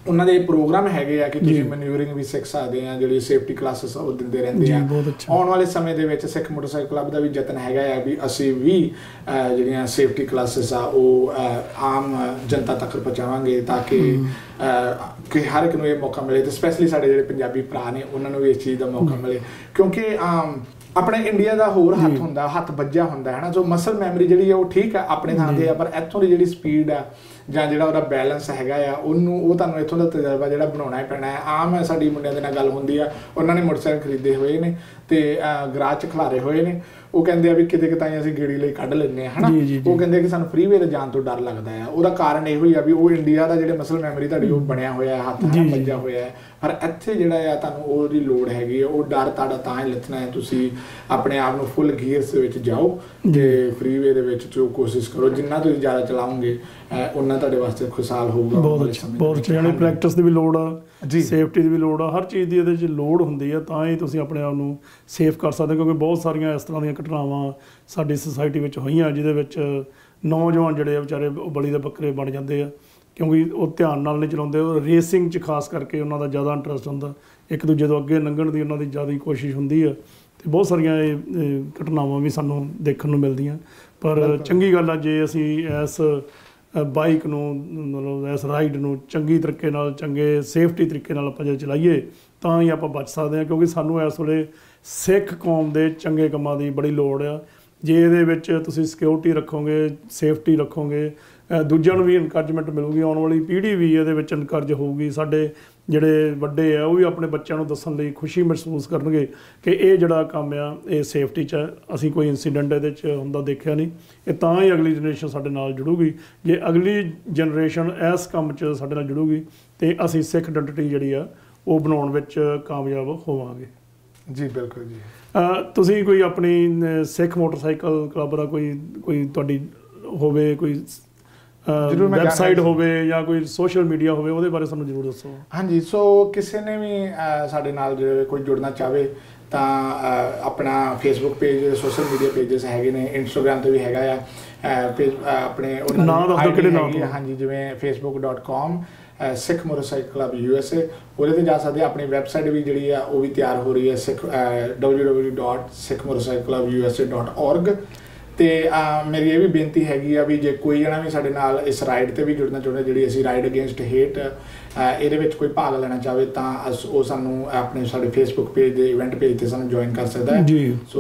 ਉਹਨਾਂ ਦੇ ਪ੍ਰੋਗਰਾਮ ਹੈਗੇ ਆ ਕਿ ਤੁਸੀਂ ਮੈਨੂਵਰਿੰਗ ਵੀ ਸਿੱਖ ਸਕਦੇ ਆ, ਜਿਹੜੀ ਸੇਫਟੀ ਕਲਾਸਿਸ ਉਹ ਦਿੰਦੇ ਰਹਿੰਦੇ ਆ। ਆਉਣ ਵਾਲੇ ਸਮੇਂ ਦੇ ਵਿੱਚ ਸਿੱਖ ਮੋਟਰਸਾਈਕਲ ਕਲੱਬ ਦਾ ਵੀ ਯਤਨ ਹੈਗਾ ਆ ਵੀ ਅਸੀਂ ਵੀ ਜਿਹੜੀਆਂ ਸੇਫਟੀ ਕਲਾਸਿਸ ਆ ਉਹ ਆਮ ਜਨਤਾ ਤੱਕ ਪਹੁੰਚਾਵਾਂਗੇ ਤਾਂ ਕਿ ਕਿ ਹਰ ਇੱਕ ਨੂੰ ਇਹ ਮੌਕਾ ਮਿਲੇ, ਤੇ ਸਪੈਸ਼ਲੀ ਸਾਡੇ ਜਿਹੜੇ ਪੰਜਾਬੀ ਭਰਾ ਨੇ ਉਹਨਾਂ ਨੂੰ ਵੀ ਇਸ ਚੀਜ਼ ਦਾ ਮੌਕਾ ਮਿਲੇ, ਕਿਉਂਕਿ ਆਪਣੇ ਇੰਡੀਆ ਦਾ ਹੋਰ ਹੱਥ ਹੁੰਦਾ, ਹੱਥ ਵੱਜਿਆ ਹੁੰਦਾ ਹੈ ਨਾ। ਜੋ ਮਸਲ ਮੈਮਰੀ ਜਿਹੜੀ ਆ ਉਹ ਠੀਕ ਆ ਆਪਣੇ ਥਾਂ 'ਤੇ ਆ, ਪਰ ਇੱਥੋਂ ਦੀ ਜਿਹੜੀ ਸਪੀਡ ਆ ਜਾਂ ਜਿਹੜਾ ਉਹਦਾ ਬੈਲੈਂਸ ਹੈਗਾ ਆ ਉਹਨੂੰ ਉਹ ਤੁਹਾਨੂੰ ਇੱਥੋਂ ਦਾ ਤਜਰਬਾ ਜਿਹੜਾ ਬਣਾਉਣਾ ਹੀ ਪੈਣਾ ਹੈ। ਆਮ ਹੈ ਸਾਡੀ ਮੁੰਡਿਆਂ ਦੇ ਨਾਲ ਗੱਲ ਹੁੰਦੀ ਆ, ਉਹਨਾਂ ਨੇ ਮੋਟਰਸਾਈਕਲ ਖਰੀਦੇ ਹੋਏ ਨੇ ਤੇ ਗਰਾਜ 'ਚ ਖਿਲਾਰੇ ਹੋਏ ਨੇ, ਉਹ ਕਹਿੰਦੇ ਆ ਵੀ ਕਿਤੇ ਕਿਤੇ ਅਸੀਂ ਗੇੜੀ ਲਈ ਕੱਢ ਲੈਂਦੇ ਹਾਂ ਹੈ ਨਾ। ਉਹ ਕਹਿੰਦੇ ਕਿ ਸਾਨੂੰ ਫ੍ਰੀਵੇ 'ਤੇ ਜਾਣ ਤੋਂ ਡਰ ਲੱਗਦਾ ਆ। ਉਹਦਾ ਕਾਰਨ ਇਹੋ ਹੀ ਆ ਵੀ ਉਹ ਇੰਡੀਆ ਦਾ ਜਿਹੜੇ ਮਸਲ ਮੈਮਰੀ ਤੁਹਾਡੀ ਉਹ ਬਣਿਆ ਹੋਇਆ, ਹੱਥ ਨਾਲ ਵੱਜਿਆ ਹੋਇਆ ਹੈ, ਪਰ ਇੱਥੇ ਜਿਹੜਾ ਆ ਤੁਹਾਨੂੰ ਉਹਦੀ ਲੋੜ ਹੈਗੀ ਆ। ਉਹ ਡਰ ਤੁਹਾਡਾ ਤਾਂ ਹੀ ਲੱਥਣਾ ਹੈ, ਤੁਸੀਂ ਆਪਣੇ ਆਪ ਨੂੰ ਫੁੱਲ ਗੀਅਰਸ ਦੇ ਵਿੱਚ ਜਾਓ ਤੇ ਫ੍ਰੀਵੇ ਦੇ ਵਿੱਚ ਜੋ ਕੋਸ਼ਿਸ਼ ਕਰੋ, ਜਿੰਨਾ ਤੁਸੀਂ ਜ਼ਿਆਦਾ ਚਲਾਓਗੇ ਉਹਨਾਂ ਤੁਹਾਡੇ ਵਾਸਤੇ ਖੁਸ਼ਹਾਲ ਹੋਊਗਾ। ਬਹੁਤ ਅੱਛਾ, ਬਹੁਤ ਅੱਛਾ। ਯਾਨੀ ਪ੍ਰੈਕਟਿਸ ਦੀ ਵੀ ਲੋੜ ਆ, ਸੇਫਟੀ ਦੀ ਵੀ ਲੋੜ ਆ, ਹਰ ਚੀਜ਼ ਦੀ ਇਹਦੇ 'ਚ ਲੋੜ ਹੁੰਦੀ ਆ, ਤਾਂ ਹੀ ਤੁਸੀਂ ਆਪਣੇ ਆਪ ਨੂੰ ਸੇਫ ਕਰ ਸਕਦੇ, ਕਿਉਂਕਿ ਬਹੁਤ ਸਾਰੀਆਂ ਇਸ ਤਰ੍ਹਾਂ ਦੀਆਂ ਘਟਨਾਵਾਂ ਸਾਡੀ ਸੁਸਾਇਟੀ ਵਿੱਚ ਹੋਈਆਂ ਜਿਹਦੇ ਵਿੱਚ ਨੌਜਵਾਨ ਜਿਹੜੇ ਆ ਵਿਚਾਰੇ ਬਲੀ ਦੇ ਬੱਕਰੇ ਬਣ ਜਾਂਦੇ ਆ, ਕਿਉਂਕਿ ਉਹ ਧਿਆਨ ਨਾਲ ਨਹੀਂ ਚਲਾਉਂਦੇ। ਉਹ ਰੇਸਿੰਗ 'ਚ ਖਾਸ ਕਰਕੇ ਉਹਨਾਂ ਦਾ ਜ਼ਿਆਦਾ ਇੰਟਰਸਟ ਹੁੰਦਾ, ਇੱਕ ਦੂਜੇ ਤੋਂ ਅੱਗੇ ਲੰਘਣ ਦੀ ਉਹਨਾਂ ਦੀ ਜ਼ਿਆਦਾ ਕੋਸ਼ਿਸ਼ ਹੁੰਦੀ ਆ, ਅਤੇ ਬਹੁਤ ਸਾਰੀਆਂ ਇਹ ਘਟਨਾਵਾਂ ਵੀ ਸਾਨੂੰ ਦੇਖਣ ਨੂੰ ਮਿਲਦੀਆਂ। ਪਰ ਚੰਗੀ ਗੱਲ ਆ ਜੇ ਅਸੀਂ ਇਸ ਬਾਈਕ ਨੂੰ ਮਤਲਬ ਇਸ ਰਾਈਡ ਨੂੰ ਚੰਗੀ ਤਰੀਕੇ ਨਾਲ, ਚੰਗੇ ਸੇਫਟੀ ਤਰੀਕੇ ਨਾਲ ਆਪਾਂ ਜੇ ਚਲਾਈਏ ਤਾਂ ਹੀ ਆਪਾਂ ਬਚ ਸਕਦੇ ਹਾਂ, ਕਿਉਂਕਿ ਸਾਨੂੰ ਇਸ ਵੇਲੇ ਸਿੱਖ ਕੌਮ ਦੇ ਚੰਗੇ ਕੰਮਾਂ ਦੀ ਬੜੀ ਲੋੜ ਆ। ਜੇ ਇਹਦੇ ਵਿੱਚ ਤੁਸੀਂ ਸਿਕਿਉਰਿਟੀ ਰੱਖੋਗੇ, ਸੇਫਟੀ ਰੱਖੋਗੇ, ਦੂਜਿਆਂ ਨੂੰ ਵੀ ਇਨਕਰੇਜਮੈਂਟ ਮਿਲੂਗੀ, ਆਉਣ ਵਾਲੀ ਪੀੜ੍ਹੀ ਵੀ ਇਹਦੇ ਵਿੱਚ ਇਨਕਰੇਜ ਹੋਊਗੀ। ਸਾਡੇ ਜਿਹੜੇ ਵੱਡੇ ਆ ਉਹ ਵੀ ਆਪਣੇ ਬੱਚਿਆਂ ਨੂੰ ਦੱਸਣ ਲਈ ਖੁਸ਼ੀ ਮਹਿਸੂਸ ਕਰਨਗੇ ਕਿ ਇਹ ਜਿਹੜਾ ਕੰਮ ਆ ਇਹ ਸੇਫਟੀ 'ਚ ਹੈ, ਅਸੀਂ ਕੋਈ ਇੰਸੀਡੈਂਟ ਇਹਦੇ 'ਚ ਹੁੰਦਾ ਦੇਖਿਆ ਨਹੀਂ। ਇਹ ਤਾਂ ਹੀ ਅਗਲੀ ਜਨਰੇਸ਼ਨ ਸਾਡੇ ਨਾਲ ਜੁੜੂਗੀ। ਜੇ ਅਗਲੀ ਜਨਰੇਸ਼ਨ ਇਸ ਕੰਮ 'ਚ ਸਾਡੇ ਨਾਲ ਜੁੜੂਗੀ ਅਤੇ ਅਸੀਂ ਸਿੱਖ ਆਇਡੈਂਟੀਟੀ ਜਿਹੜੀ ਆ ਉਹ ਬਣਾਉਣ ਵਿੱਚ ਕਾਮਯਾਬ ਹੋਵਾਂਗੇ। ਜੀ ਬਿਲਕੁਲ ਜੀ। ਤੁਸੀਂ ਕੋਈ ਆਪਣੀ ਸਿੱਖ ਮੋਟਰਸਾਈਕਲ ਕਲੱਬ ਦਾ ਕੋਈ ਕੋਈ ਤੁਹਾਡੀ ਹੋਵੇ, ਕੋਈ ਵੈਬਸਾਈਟ ਹੋਵੇ ਜਾਂ ਕੋਈ ਸੋਸ਼ਲ ਮੀਡੀਆ ਹੋਵੇ, ਉਹਦੇ ਬਾਰੇ ਸਾਨੂੰ ਜ਼ਰੂਰ ਦੱਸੋ। ਹਾਂਜੀ, ਸੋ ਕਿਸੇ ਨੇ ਵੀ ਸਾਡੇ ਨਾਲ ਜੇ ਕੋਈ ਜੁੜਨਾ ਚਾਹਵੇ ਤਾਂ ਆਪਣਾ Facebook page, social media pages ਹੈਗੇ ਨੇ, ਇੰਸਟਾਗ੍ਰਾਮ 'ਤੇ ਵੀ ਹੈਗਾ ਆ ਪੇਜ ਆਪਣੇ, ਨਾਮ ਦੱਸ ਦਿਓ ਕਿਹੜੇ ਨਾਮ ਤੋਂ। ਹਾਂਜੀ, ਜਿਵੇਂ Facebook dot com Sikh motorcycle club U S A, ਉਹਦੇ 'ਤੇ ਜਾ ਸਕਦੇ। ਆਪਣੀ ਵੈਬਸਾਈਟ ਵੀ ਜਿਹੜੀ ਆ ਉਹ ਵੀ ਤਿਆਰ ਹੋ ਰਹੀ ਹੈ, Sikh W W dot Sikh motorcycle club U S A dot org. ਅਤੇ ਮੇਰੀ ਇਹ ਵੀ ਬੇਨਤੀ ਹੈਗੀ ਆ ਵੀ ਜੇ ਕੋਈ ਜਣਾ ਵੀ ਸਾਡੇ ਨਾਲ ਇਸ ਰਾਈਡ 'ਤੇ ਵੀ ਜੁੜਨਾ ਚਾਹੁੰਦਾ, ਜਿਹੜੀ ਅਸੀਂ ਰਾਈਡ ਅਗੇਂਸਟ ਹੇਟ ਇਹਦੇ ਵਿੱਚ ਕੋਈ ਭਾਗ ਲੈਣਾ ਚਾਹਵੇ ਤਾਂ ਅਸ ਉਹ ਸਾਨੂੰ ਆਪਣੇ ਸਾਡੇ ਫੇਸਬੁੱਕ ਪੇਜ ਦੇ ਇਵੈਂਟ ਪੇਜ 'ਤੇ ਸਾਨੂੰ ਜੁਆਇਨ ਕਰ ਸਕਦਾ ਹੈ ਜੀ। ਸੋ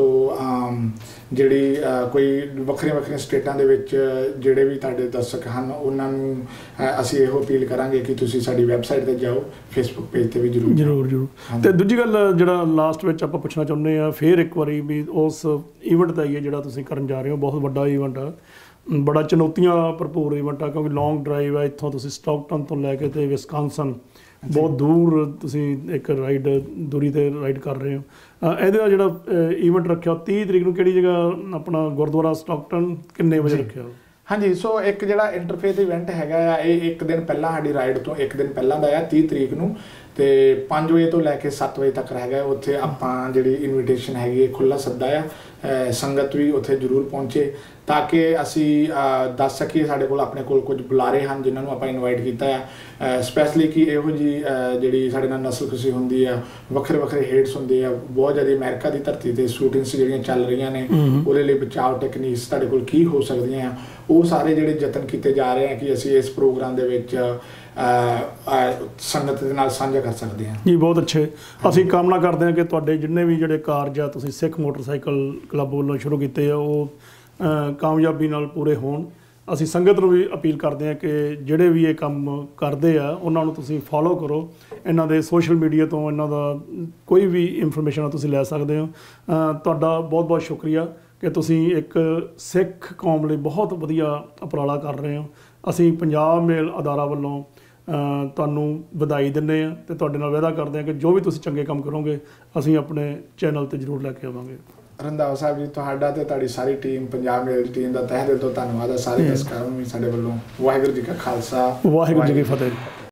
ਜਿਹੜੀ ਕੋਈ ਵੱਖਰੀਆਂ ਵੱਖਰੀਆਂ ਸਟੇਟਾਂ ਦੇ ਵਿੱਚ ਜਿਹੜੇ ਵੀ ਤੁਹਾਡੇ ਦਰਸ਼ਕ ਹਨ ਉਹਨਾਂ ਨੂੰ ਅਸੀਂ ਇਹੋ ਅਪੀਲ ਕਰਾਂਗੇ ਕਿ ਤੁਸੀਂ ਸਾਡੀ ਵੈਬਸਾਈਟ 'ਤੇ ਜਾਓ, ਫੇਸਬੁੱਕ ਪੇਜ 'ਤੇ ਵੀ ਜ਼ਰੂਰ ਜ਼ਰੂਰ ਜ਼ਰੂਰ। ਅਤੇ ਦੂਜੀ ਗੱਲ ਜਿਹੜਾ ਲਾਸਟ ਵਿੱਚ ਆਪਾਂ ਪੁੱਛਣਾ ਚਾਹੁੰਦੇ ਹਾਂ ਫਿਰ ਇੱਕ ਵਾਰੀ ਵੀ ਉਸ ਈਵੈਂਟ ਦਾ ਹੀ ਹੈ ਜਿਹੜਾ ਤੁਸੀਂ ਕਰਨ ਜਾ ਰਹੇ ਹੋ, ਬਹੁਤ ਵੱਡਾ ਈਵੈਂਟ ਆ, ਬੜਾ ਚੁਣੌਤੀਆਂ ਭਰਪੂਰ ਈਵੈਂਟ ਆ, ਕਿਉਂਕਿ ਲੌਂਗ ਡਰਾਈਵ ਆ ਇੱਥੋਂ ਤੁਸੀਂ ਸਟਾਕਟਨ ਤੋਂ ਲੈ ਕੇ ਤੇ ਵਿਸਕਾਂਸਨ ਬਹੁਤ ਦੂਰ ਤੁਸੀਂ ਇੱਕ ਰਾਈਡ ਦੂਰੀ 'ਤੇ ਰਾਈਡ ਕਰ ਰਹੇ ਹੋ। ਇਹਦੇ ਦਾ ਜਿਹੜਾ ਈਵੈਂਟ ਰੱਖਿਆ ਤੀਹ ਤਰੀਕ ਨੂੰ ਕਿਹੜੀ ਜਗ੍ਹਾ ਆਪਣਾ ਗੁਰਦੁਆਰਾ ਸਟਾਕਟਨ ਕਿੰਨੇ ਵਜੇ ਰੱਖਿਆ? ਹਾਂਜੀ, ਸੋ ਇੱਕ ਜਿਹੜਾ ਇੰਟਰਫੇਥ ਇਵੈਂਟ ਹੈਗਾ ਆ ਇਹ ਇੱਕ ਦਿਨ ਪਹਿਲਾਂ ਸਾਡੀ ਰਾਈਡ ਤੋਂ ਇੱਕ ਦਿਨ ਪਹਿਲਾਂ ਦਾ ਆ ਤੀਹ ਤਰੀਕ ਨੂੰ, ਅਤੇ ਪੰਜ ਵਜੇ ਤੋਂ ਲੈ ਕੇ ਸੱਤ ਵਜੇ ਤੱਕ ਹੈਗਾ। ਉੱਥੇ ਆਪਾਂ ਜਿਹੜੀ ਇਨਵੀਟੇਸ਼ਨ ਹੈਗੀ ਹੈ ਖੁੱਲ੍ਹਾ ਸੱਦਾ ਆ, ਸੰਗਤ ਵੀ ਉੱਥੇ ਜ਼ਰੂਰ ਪਹੁੰਚੇ ਤਾਂ ਕਿ ਅਸੀਂ ਦੱਸ ਸਕੀਏ ਸਾਡੇ ਕੋਲ ਆਪਣੇ ਕੋਲ ਕੁਝ ਬੁਲਾਰੇ ਹਨ ਜਿਨ੍ਹਾਂ ਨੂੰ ਆਪਾਂ ਇਨਵਾਈਟ ਕੀਤਾ ਆ, ਸਪੈਸ਼ਲੀ ਕਿ ਇਹੋ ਜਿਹੀ ਜਿਹੜੀ ਸਾਡੇ ਨਾਲ ਨਸਲਕੁਸ਼ੀ ਹੁੰਦੀ ਆ, ਵੱਖਰੇ ਵੱਖਰੇ ਹੇਟਸ ਹੁੰਦੇ ਆ, ਬਹੁਤ ਜ਼ਿਆਦਾ ਅਮਰੀਕਾ ਦੀ ਧਰਤੀ 'ਤੇ ਸ਼ੂਟਿੰਗਸ ਜਿਹੜੀਆਂ ਚੱਲ ਰਹੀਆਂ ਨੇ ਉਹਦੇ ਲਈ ਬਚਾਅ ਟੈਕਨੀਕਸ ਤੁਹਾਡੇ ਕੋਲ ਕੀ ਹੋ ਸਕਦੀਆਂ ਆ, ਉਹ ਸਾਰੇ ਜਿਹੜੇ ਯਤਨ ਕੀਤੇ ਜਾ ਰਹੇ ਆ ਕਿ ਅਸੀਂ ਇਸ ਪ੍ਰੋਗਰਾਮ ਦੇ ਵਿੱਚ ਸੰਗਤ ਦੇ ਨਾਲ ਸਾਂਝਾ ਕਰ ਸਕਦੇ ਹਾਂ ਜੀ। ਬਹੁਤ ਅੱਛੇ। ਅਸੀਂ ਕਾਮਨਾ ਕਰਦੇ ਹਾਂ ਕਿ ਤੁਹਾਡੇ ਜਿੰਨੇ ਵੀ ਜਿਹੜੇ ਕਾਰਜ ਆ ਤੁਸੀਂ ਸਿੱਖ ਮੋਟਰਸਾਈਕਲ ਕਲੱਬ ਵੱਲੋਂ ਸ਼ੁਰੂ ਕੀਤੇ ਆ ਉਹ ਕਾਮਯਾਬੀ ਨਾਲ ਪੂਰੇ ਹੋਣ। ਅਸੀਂ ਸੰਗਤ ਨੂੰ ਵੀ ਅਪੀਲ ਕਰਦੇ ਹਾਂ ਕਿ ਜਿਹੜੇ ਵੀ ਇਹ ਕੰਮ ਕਰਦੇ ਆ ਉਹਨਾਂ ਨੂੰ ਤੁਸੀਂ ਫੋਲੋ ਕਰੋ, ਇਹਨਾਂ ਦੇ ਸੋਸ਼ਲ ਮੀਡੀਆ ਤੋਂ ਇਹਨਾਂ ਦਾ ਕੋਈ ਵੀ ਇਨਫੋਰਮੇਸ਼ਨ ਤੁਸੀਂ ਲੈ ਸਕਦੇ ਹੋ। ਤੁਹਾਡਾ ਬਹੁਤ ਬਹੁਤ ਸ਼ੁਕਰੀਆ ਕਿ ਤੁਸੀਂ ਇੱਕ ਸਿੱਖ ਕੌਮ ਲਈ ਬਹੁਤ ਵਧੀਆ ਉਪਰਾਲਾ ਕਰ ਰਹੇ ਹੋ। ਅਸੀਂ ਪੰਜਾਬ ਮੇਲ ਅਦਾਰਾ ਵੱਲੋਂ ਤੁਹਾਨੂੰ ਵਧਾਈ ਦਿੰਦੇ ਹਾਂ ਅਤੇ ਤੁਹਾਡੇ ਨਾਲ ਵਾਅਦਾ ਕਰਦੇ ਹਾਂ ਕਿ ਜੋ ਵੀ ਤੁਸੀਂ ਚੰਗੇ ਕੰਮ ਕਰੋਗੇ ਅਸੀਂ ਆਪਣੇ ਚੈਨਲ 'ਤੇ ਜ਼ਰੂਰ ਲੈ ਕੇ ਆਵਾਂਗੇ। ਰੰਧਾਵਾ ਸਾਹਿਬ ਜੀ, ਤੁਹਾਡਾ ਅਤੇ ਤੁਹਾਡੀ ਸਾਰੀ ਟੀਮ, ਪੰਜਾਬ ਮੇਲ ਦੀ ਟੀਮ ਦਾ ਤਹਿ ਦਿਲ ਤੋਂ ਧੰਨਵਾਦ ਹੈ। ਸਾਰੇ ਦਰਸ਼ਕਾਂ ਨੂੰ ਵੀ ਸਾਡੇ ਵੱਲੋਂ ਵਾਹਿਗੁਰੂ ਜੀ ਕਾ ਖਾਲਸਾ, ਵਾਹਿਗੁਰੂ ਜੀ ਕੀ ਫਤਿਹ।